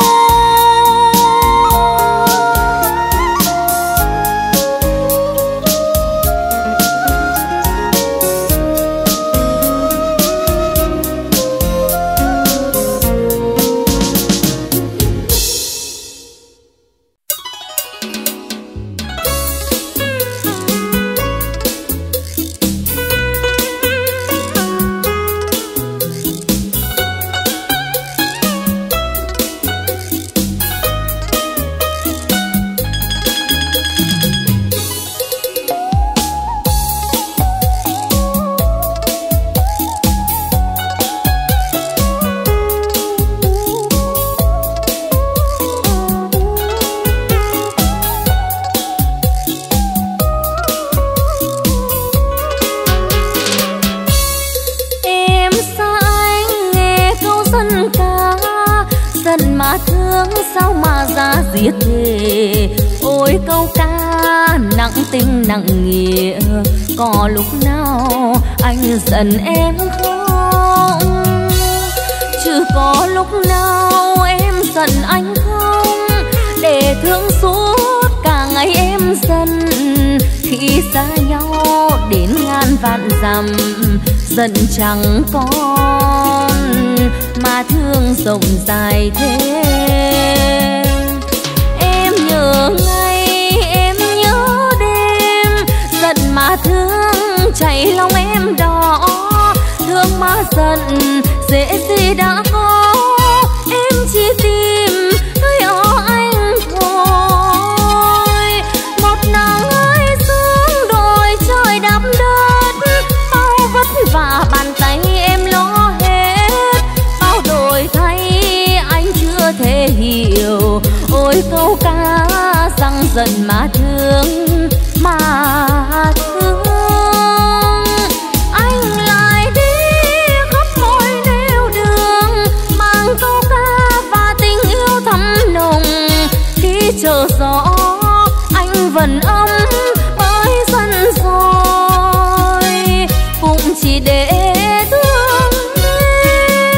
Sao mà ra giết thề, ôi câu ca nặng tình nặng nghĩa. Có lúc nào anh giận em không, chứ có lúc nào em giận anh không. Để thương suốt cả ngày em giận, khi xa nhau đến ngàn vạn dặm. Giận chẳng còn mà thương rộng dài thế. Em nhớ ngày, em nhớ đêm, giận mà thương chảy lòng em đỏ. Thương mà giận dễ gì đã có, em chỉ tìm thấy ở anh thôi. Một nắng ơi xuống đồi trời đắp đất, bao vất vả bàn tay em lo hết. Bao đổi thay anh chưa thể hiểu, ôi câu ca rằng giận mà thương mà thương. Anh lại đi khắp mọi nẻo đường, mang câu ca và tình yêu thắm nồng. Khi chờ gió anh vẫn ấm bởi giận rồi, cũng chỉ để thương em.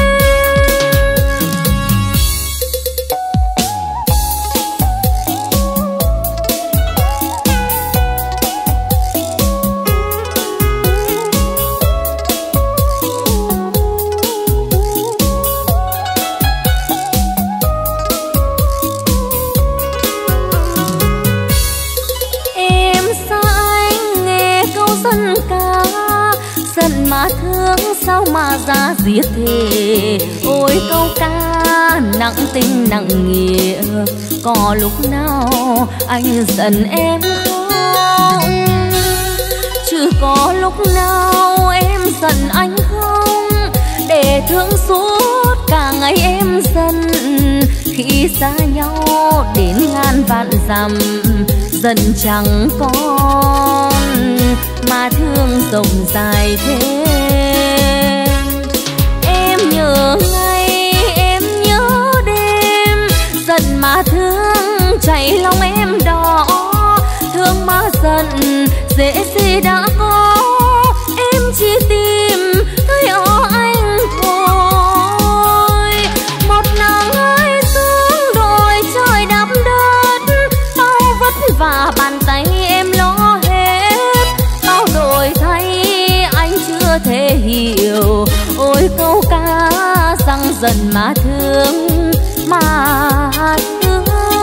Mà thương sao mà ra giết thề, ôi câu ca nặng tình nặng nghĩa. Có lúc nào anh giận em không, chứ có lúc nào em giận anh không. Để để thương suốt cả ngày em dần. Khi xa nhau đến ngàn vạn dặm, dần chẳng còn mà thương rộng dài thêm. Em nhớ ngày, em nhớ đêm, giận mà thương chảy lòng em đỏ. Thương mà giận dễ gì đã có, em chỉ tìm thấy ở anh thôi. Một nắng ơi xuống đồi trời đắp đất, bao vất vả bàn tay em lo hết. Bao đổi thay anh chưa thể hiểu, ôi câu ca rằng dần mà thương mà thương.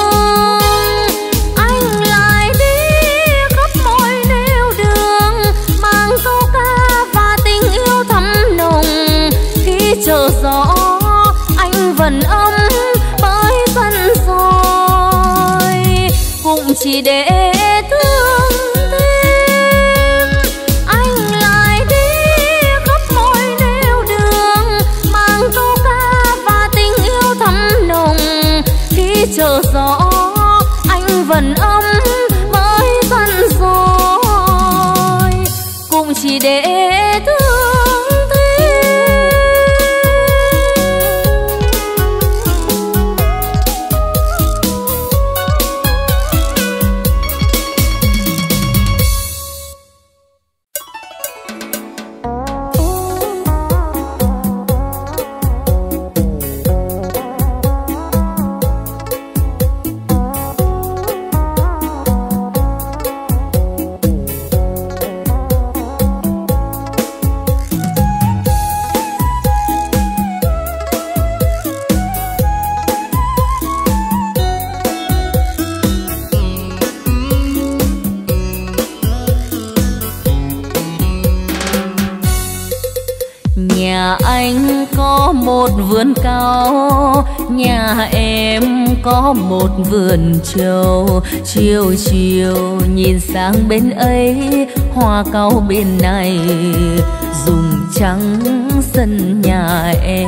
Anh lại đi khắp mọi nẻo đường, mang câu ca và tình yêu thắm nồng. Khi chờ gió anh vẫn ấm bởi dần rồi, cũng chỉ để thương thêm. Anh lại đi khắp mọi nẻo đường, mang câu ca và tình yêu thắm nồng. Khi chờ gió anh vẫn ấm bởi dần rồi, cũng chỉ để thương anh có một vườn cao, nhà em có một vườn trầu. Chiều chiều nhìn sang bên ấy, hoa cau bên này rụng trắng sân nhà em.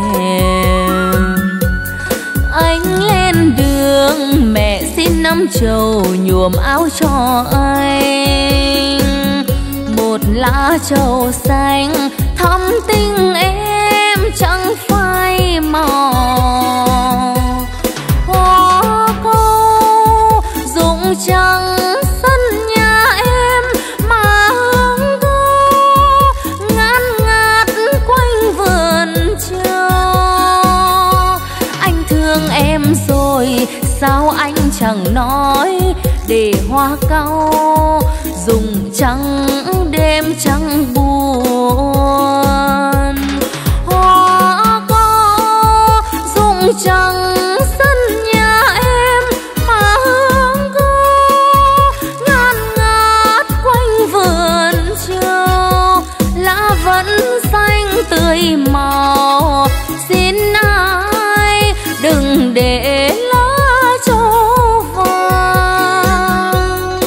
Anh lên đường mẹ xin năm trầu nhuộm áo cho anh. Một lá trầu xanh thắm tình em chẳng phai màu. Hoa cau rụng trắng sân nhà em mà hương thơm ngát ngát quanh vườn trầu. Anh thương em rồi sao anh chẳng nói, để hoa cau rụng trắng đêm trắng buồn. Hoa cau rụng trắng sân nhà em mà hương thơm ngát ngát quanh vườn trầu. Lá vẫn xanh tươi màu, xin ai đừng để lá trầu vàng.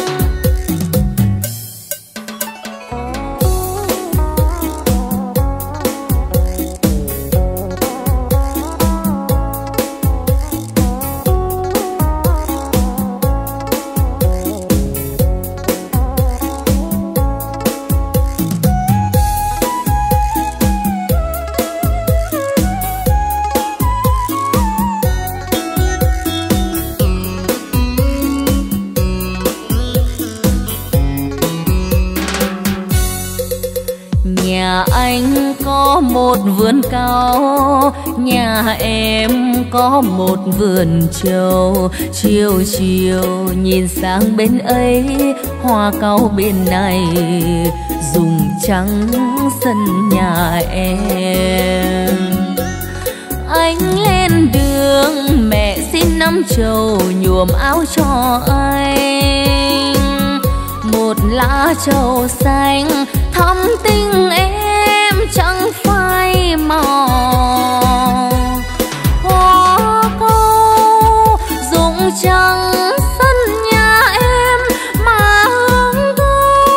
Nhà anh có một vườn cao, nhà em có một vườn trầu. Chiều chiều nhìn sang bên ấy, hoa cau bên này rụng trắng sân nhà em. Anh lên đường mẹ xin năm trầu nhuộm áo cho anh. Một lá trầu xanh thắm tình em chẳng phai màu. Hoa cau rụng trắng sân nhà em mà hương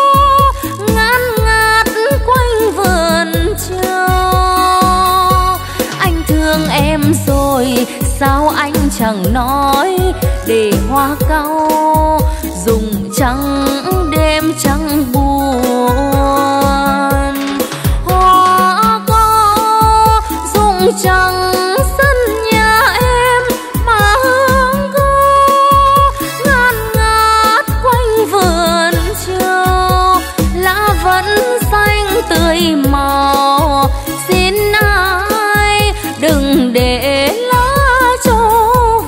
thơm ngát ngát quanh vườn trầu. sao anh chẳng nói để hoa cau dùng trắng đêm trắng buồn. Hoa cau dùng trắng sân nhà em mà hương cô ngát ngát quanh vườn trầu, lá vẫn xanh tươi màu. Xin ai đừng để lá trầu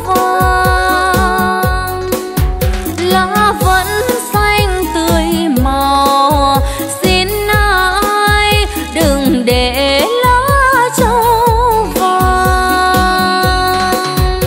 vàng, lá vẫn xanh tươi màu. Xin ai đừng để lá trầu vàng.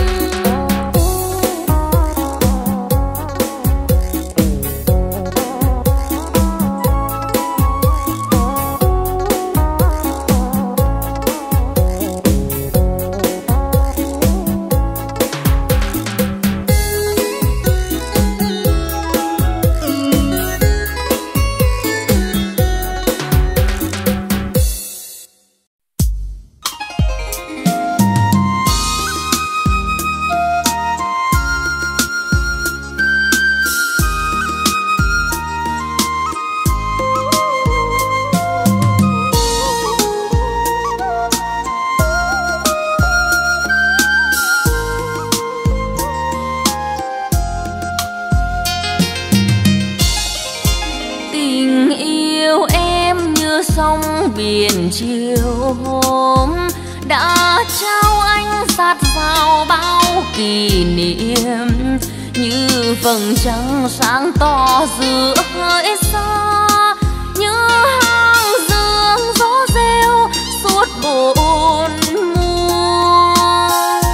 Biển chiều hôm đã trao anh sát vào bao kỷ niệm, như vầng trăng sáng to giữa hơi xa, như hàng dương gió reo suốt bốn mùa.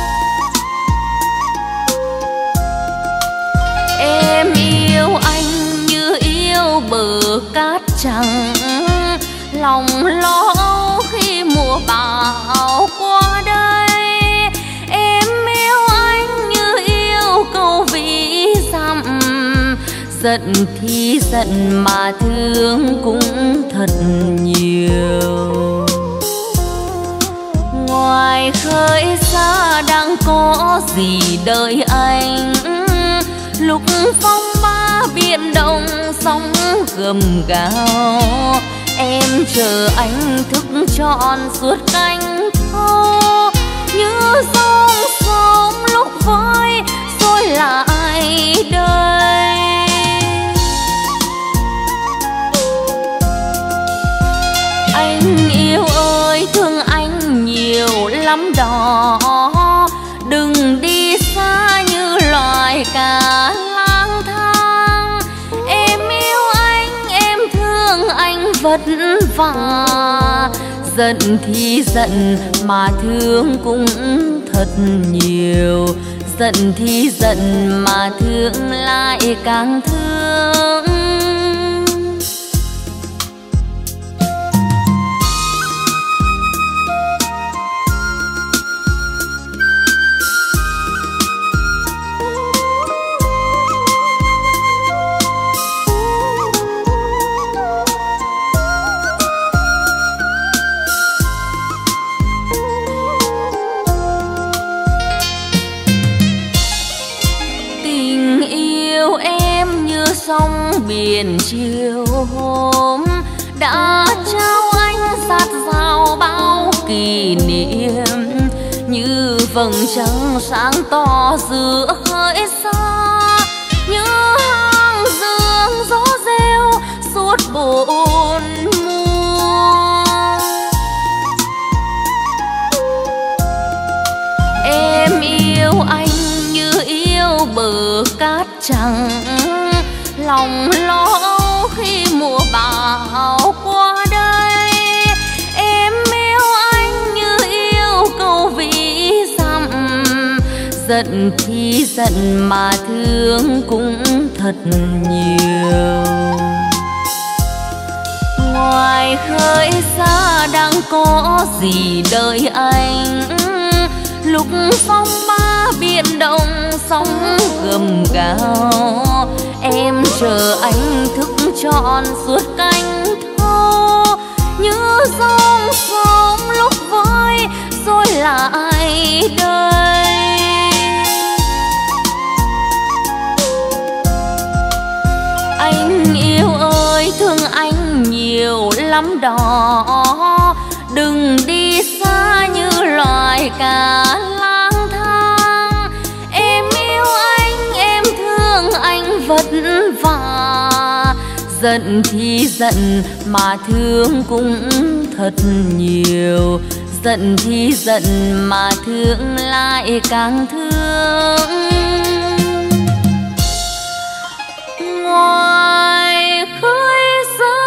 Em yêu anh như yêu bờ cát trắng, lòng lo âu khi mùa bão qua đây. Em yêu anh như yêu câu ví dặm, giận thì giận mà thương cũng thật nhiều. Ngoài khơi xa đang có gì đợi anh, lúc phong ba biển động sóng gầm gào. Em chờ anh thức trọn suốt canh thâu, như dòng sông lúc vơi rồi lại đây. Anh yêu ơi thương anh nhiều lắm đó, đừng đi xa như loài cá lang thang. Em yêu anh, em thương anh vất vả, giận thì giận mà thương cũng thật nhiều. Giận thì giận mà thương lại càng thương. Sông biển chiều hôm đã trao anh sát giao bao kỷ niệm, như vầng trăng sáng to giữa hơi xa, như hàng dương gió reo suốt bốn mùa. Em yêu anh như yêu bờ cát trắng, lòng lo âu khi mùa bão qua đây. Em yêu anh như yêu câu ví dặm, giận thì giận mà thương cũng thật nhiều. Ngoài khơi xa đang có gì đợi anh, lúc phong ba biển động sóng gầm gào. Em chờ anh thức trọn suốt canh thâu, như dòng sông lúc vơi rồi lại đây. lắm đỏ. Đừng đi xa như loài cá lang thang. Em yêu anh, em thương anh vất vả. Giận thì giận mà thương cũng thật nhiều. Giận thì giận mà thương lại càng thương. Ngoài khơi xa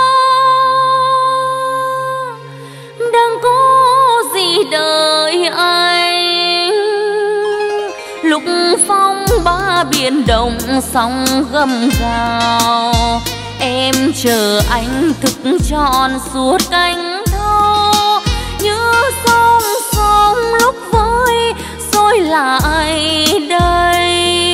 đang có gì đợi anh. Lúc phong ba biển động sóng gầm gào, em chờ anh thức trọn suốt cánh thâu. Như sông sông lúc vơi rồi lại đây.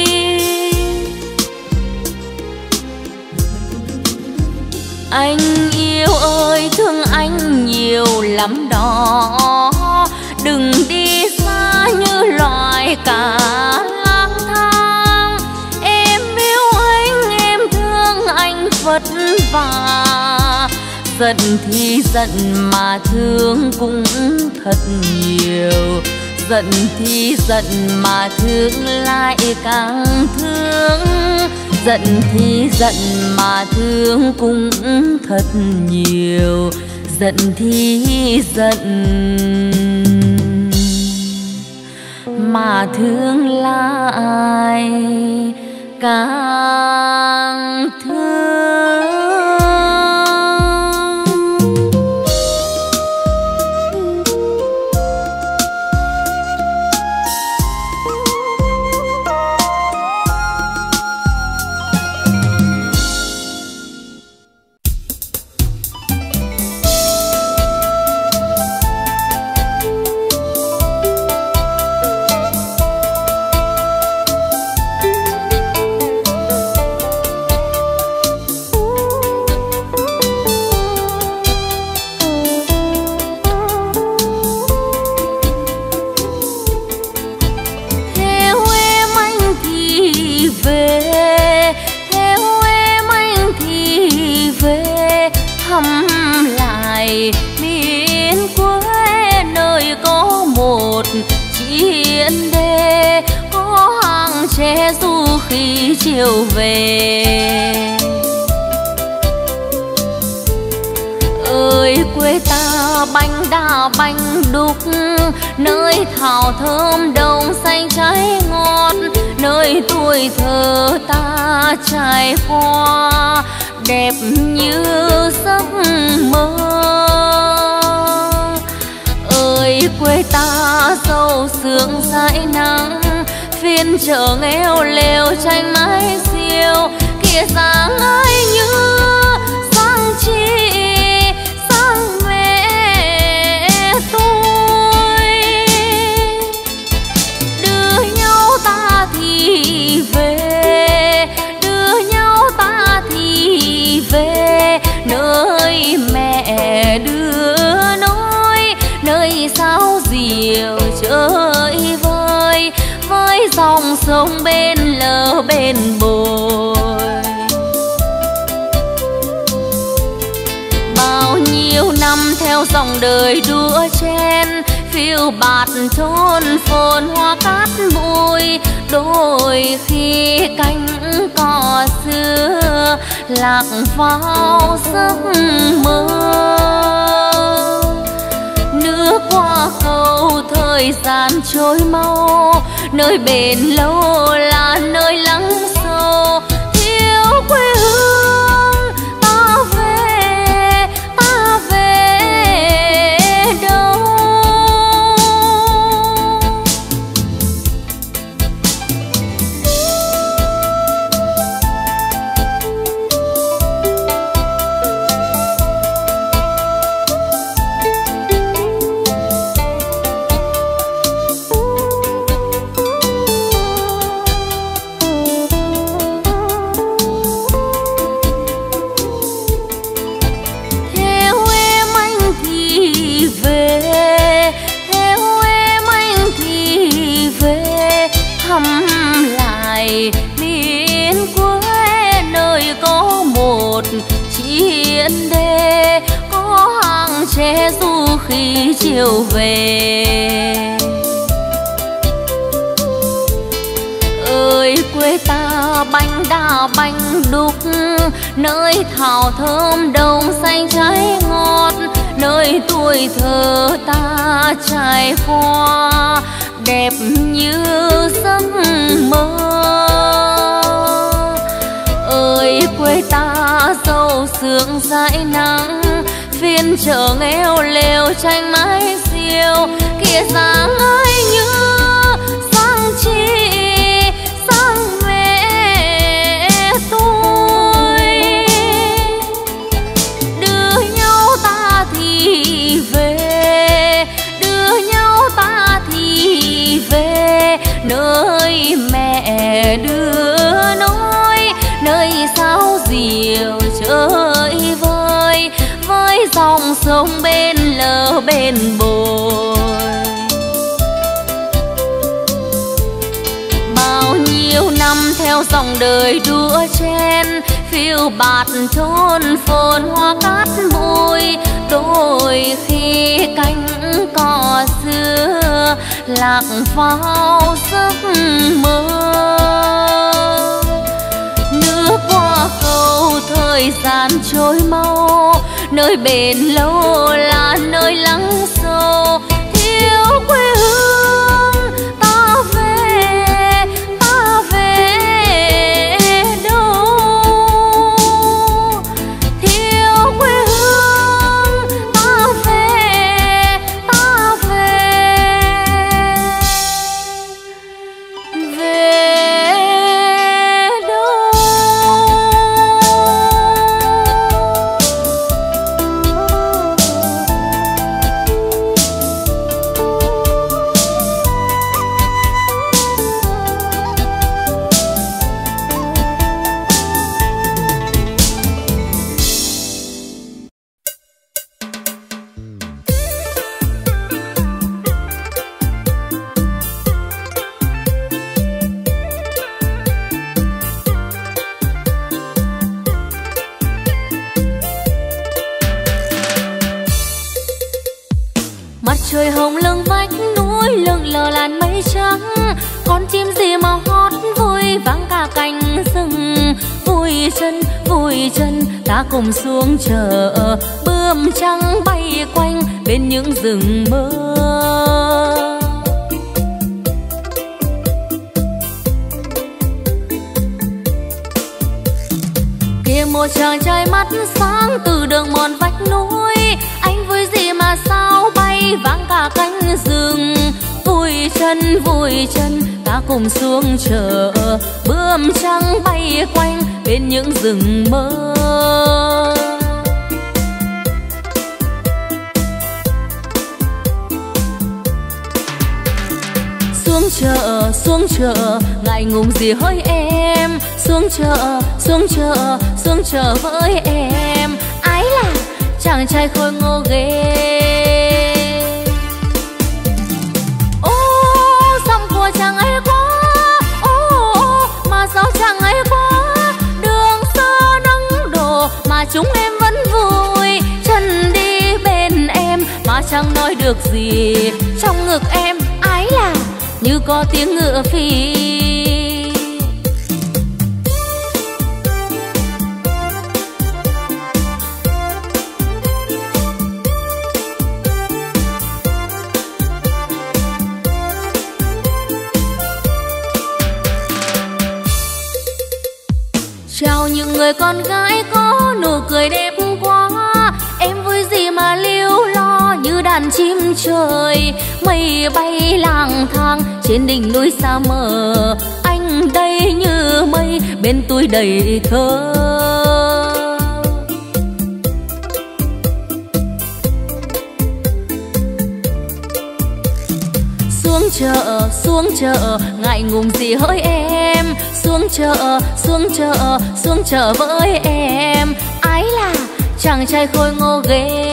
Anh yêu ơi thương anh nhiều lắm đó. Đừng đi xa như loài cá lang thang. Em yêu anh, em thương anh vất vả. Giận thì giận mà thương cũng thật nhiều. Giận thì giận mà thương lại càng thương. Giận thì giận mà thương cũng thật nhiều. Giận thì giận mà thương lại càng thương. Miền quê nơi có một chiến đê, có hàng tre du khi chiều về. Ơi quê ta bánh đa bánh đúc, nơi thảo thơm đồng xanh trái ngọt, nơi tuổi thơ ta trải qua đẹp như giấc mơ. Ơi quê ta sâu sương dãi nắng, phiên chợ nghèo lều tranh mái xiêu, kia dáng ai như dáng chị dáng mẹ tôi. Đưa nhau ta thì về, đưa nhau ta thì về, nơi mẹ đưa nói, nơi sao diều chơi vơi với dòng sông bên lờ bên bồi. Bao nhiêu năm theo dòng đời đua chen, phiêu bạt trốn phồn hoa cát bụi, đôi khi cánh cò xưa lạc vào giấc mơ. Nước qua cầu thời gian trôi mau, nơi bền lâu là nơi lắng sâu. Thiếu quê hương ta về, ta về đâu? Miền quê nơi có một chiến đê, che du khi chiều về. Ơi quê ta bánh đa bánh đúc, nơi thảo thơm đồng xanh trái ngọt, nơi tuổi thơ ta trải qua đẹp như giấc mơ. Ơi quê ta dâu sương dãi nắng, phiên chợ nghèo lều tranh mái xiêu, kia dáng ai như sang chi sang mẹ tôi. Đưa nhau ta thì về, đưa nhau ta thì về, nơi mẹ đưa nói, nơi sao diều chơi vơi với dòng sông bên lờ bên bồi. Bao nhiêu năm theo dòng đời đua chen, phiêu bạt thôn phồn hoa cát bụi, đôi khi cánh cò xưa lạc vào giấc mơ. Nước qua cầu thời gian trôi mau, nơi bền lâu là nơi lắng sâu. Thiếu quê hương ta về, ta về đâu? Thiếu quê hương ta về, ta về về đâu? Mặt trời hồng lưng vách núi lững lờ làn mây trắng, con chim gì mà hót vui vang cả cánh rừng. Vui chân vui chân ta cùng xuống chợ, bướm trắng bay quanh bên những rừng mơ. Kia một chàng trai mắt sáng từ đường mòn vách núi, anh vui gì mà sao bay vang cả cánh rừng. Vui chân vui chân ta cùng xuống chợ, bướm trắng bay quanh bên những rừng mơ. Xuống chợ xuống chợ ngại ngùng gì hỡi em, xuống chợ xuống chợ xuống chợ với em. Ái là chàng trai khôi ngô ghê. Ô dòng của chàng ấy quá, ô, ô mà sao chàng ấy quá. Đường xa nắng đổ mà chúng em vẫn vui, chân đi bên em mà chẳng nói được gì. Trong ngực em ái là như có tiếng ngựa phi. Chào những người con gái có nụ cười đẹp quá, em vui gì mà liêu lo như đàn chim trời. Mây bay lang thang trên đỉnh núi xa mờ, anh đây như mây bên tôi đầy thơ. Xuống chợ xuống chợ ngại ngùng gì hỡi em, xuống chợ xuống chợ xuống chợ với em. Ái là chàng trai khôi ngô ghê.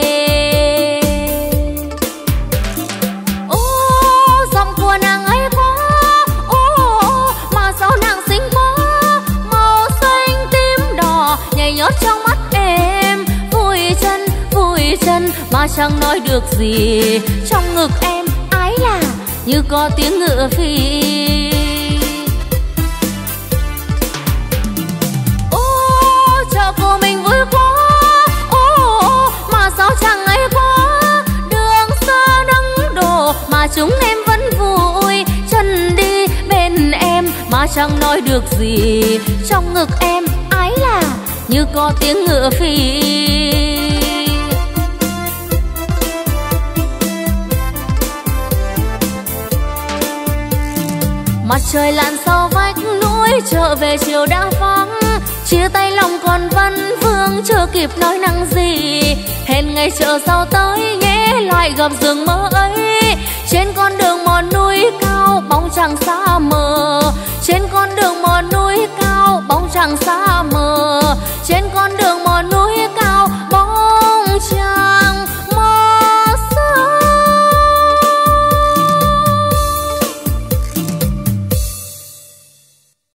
Ô dòng của nàng ấy quá, ô, ô mà sao nàng xinh quá. Màu xanh tím đỏ nhảy nhót trong mắt em. Vui chân vui chân mà chẳng nói được gì. Trong ngực em ái là như có tiếng ngựa phi. Ô chợ của mình vui quá, ô mà sao chẳng ấy quá. Đường xa nắng đổ mà chúng em vẫn vui. Chân đi bên em mà chẳng nói được gì. Trong ngực em ái là như có tiếng ngựa phi. Mặt trời lặn sau vách núi, trở về chiều đã vắng. Chia tay lòng còn vấn vương, chưa kịp nói năng gì. Hẹn ngày chợ sau tới nhé, lại gặp rừng mơ ấy. Trên con đường mòn núi cao, bóng trăng xa mờ. Trên con đường mòn núi cao, bóng trăng xa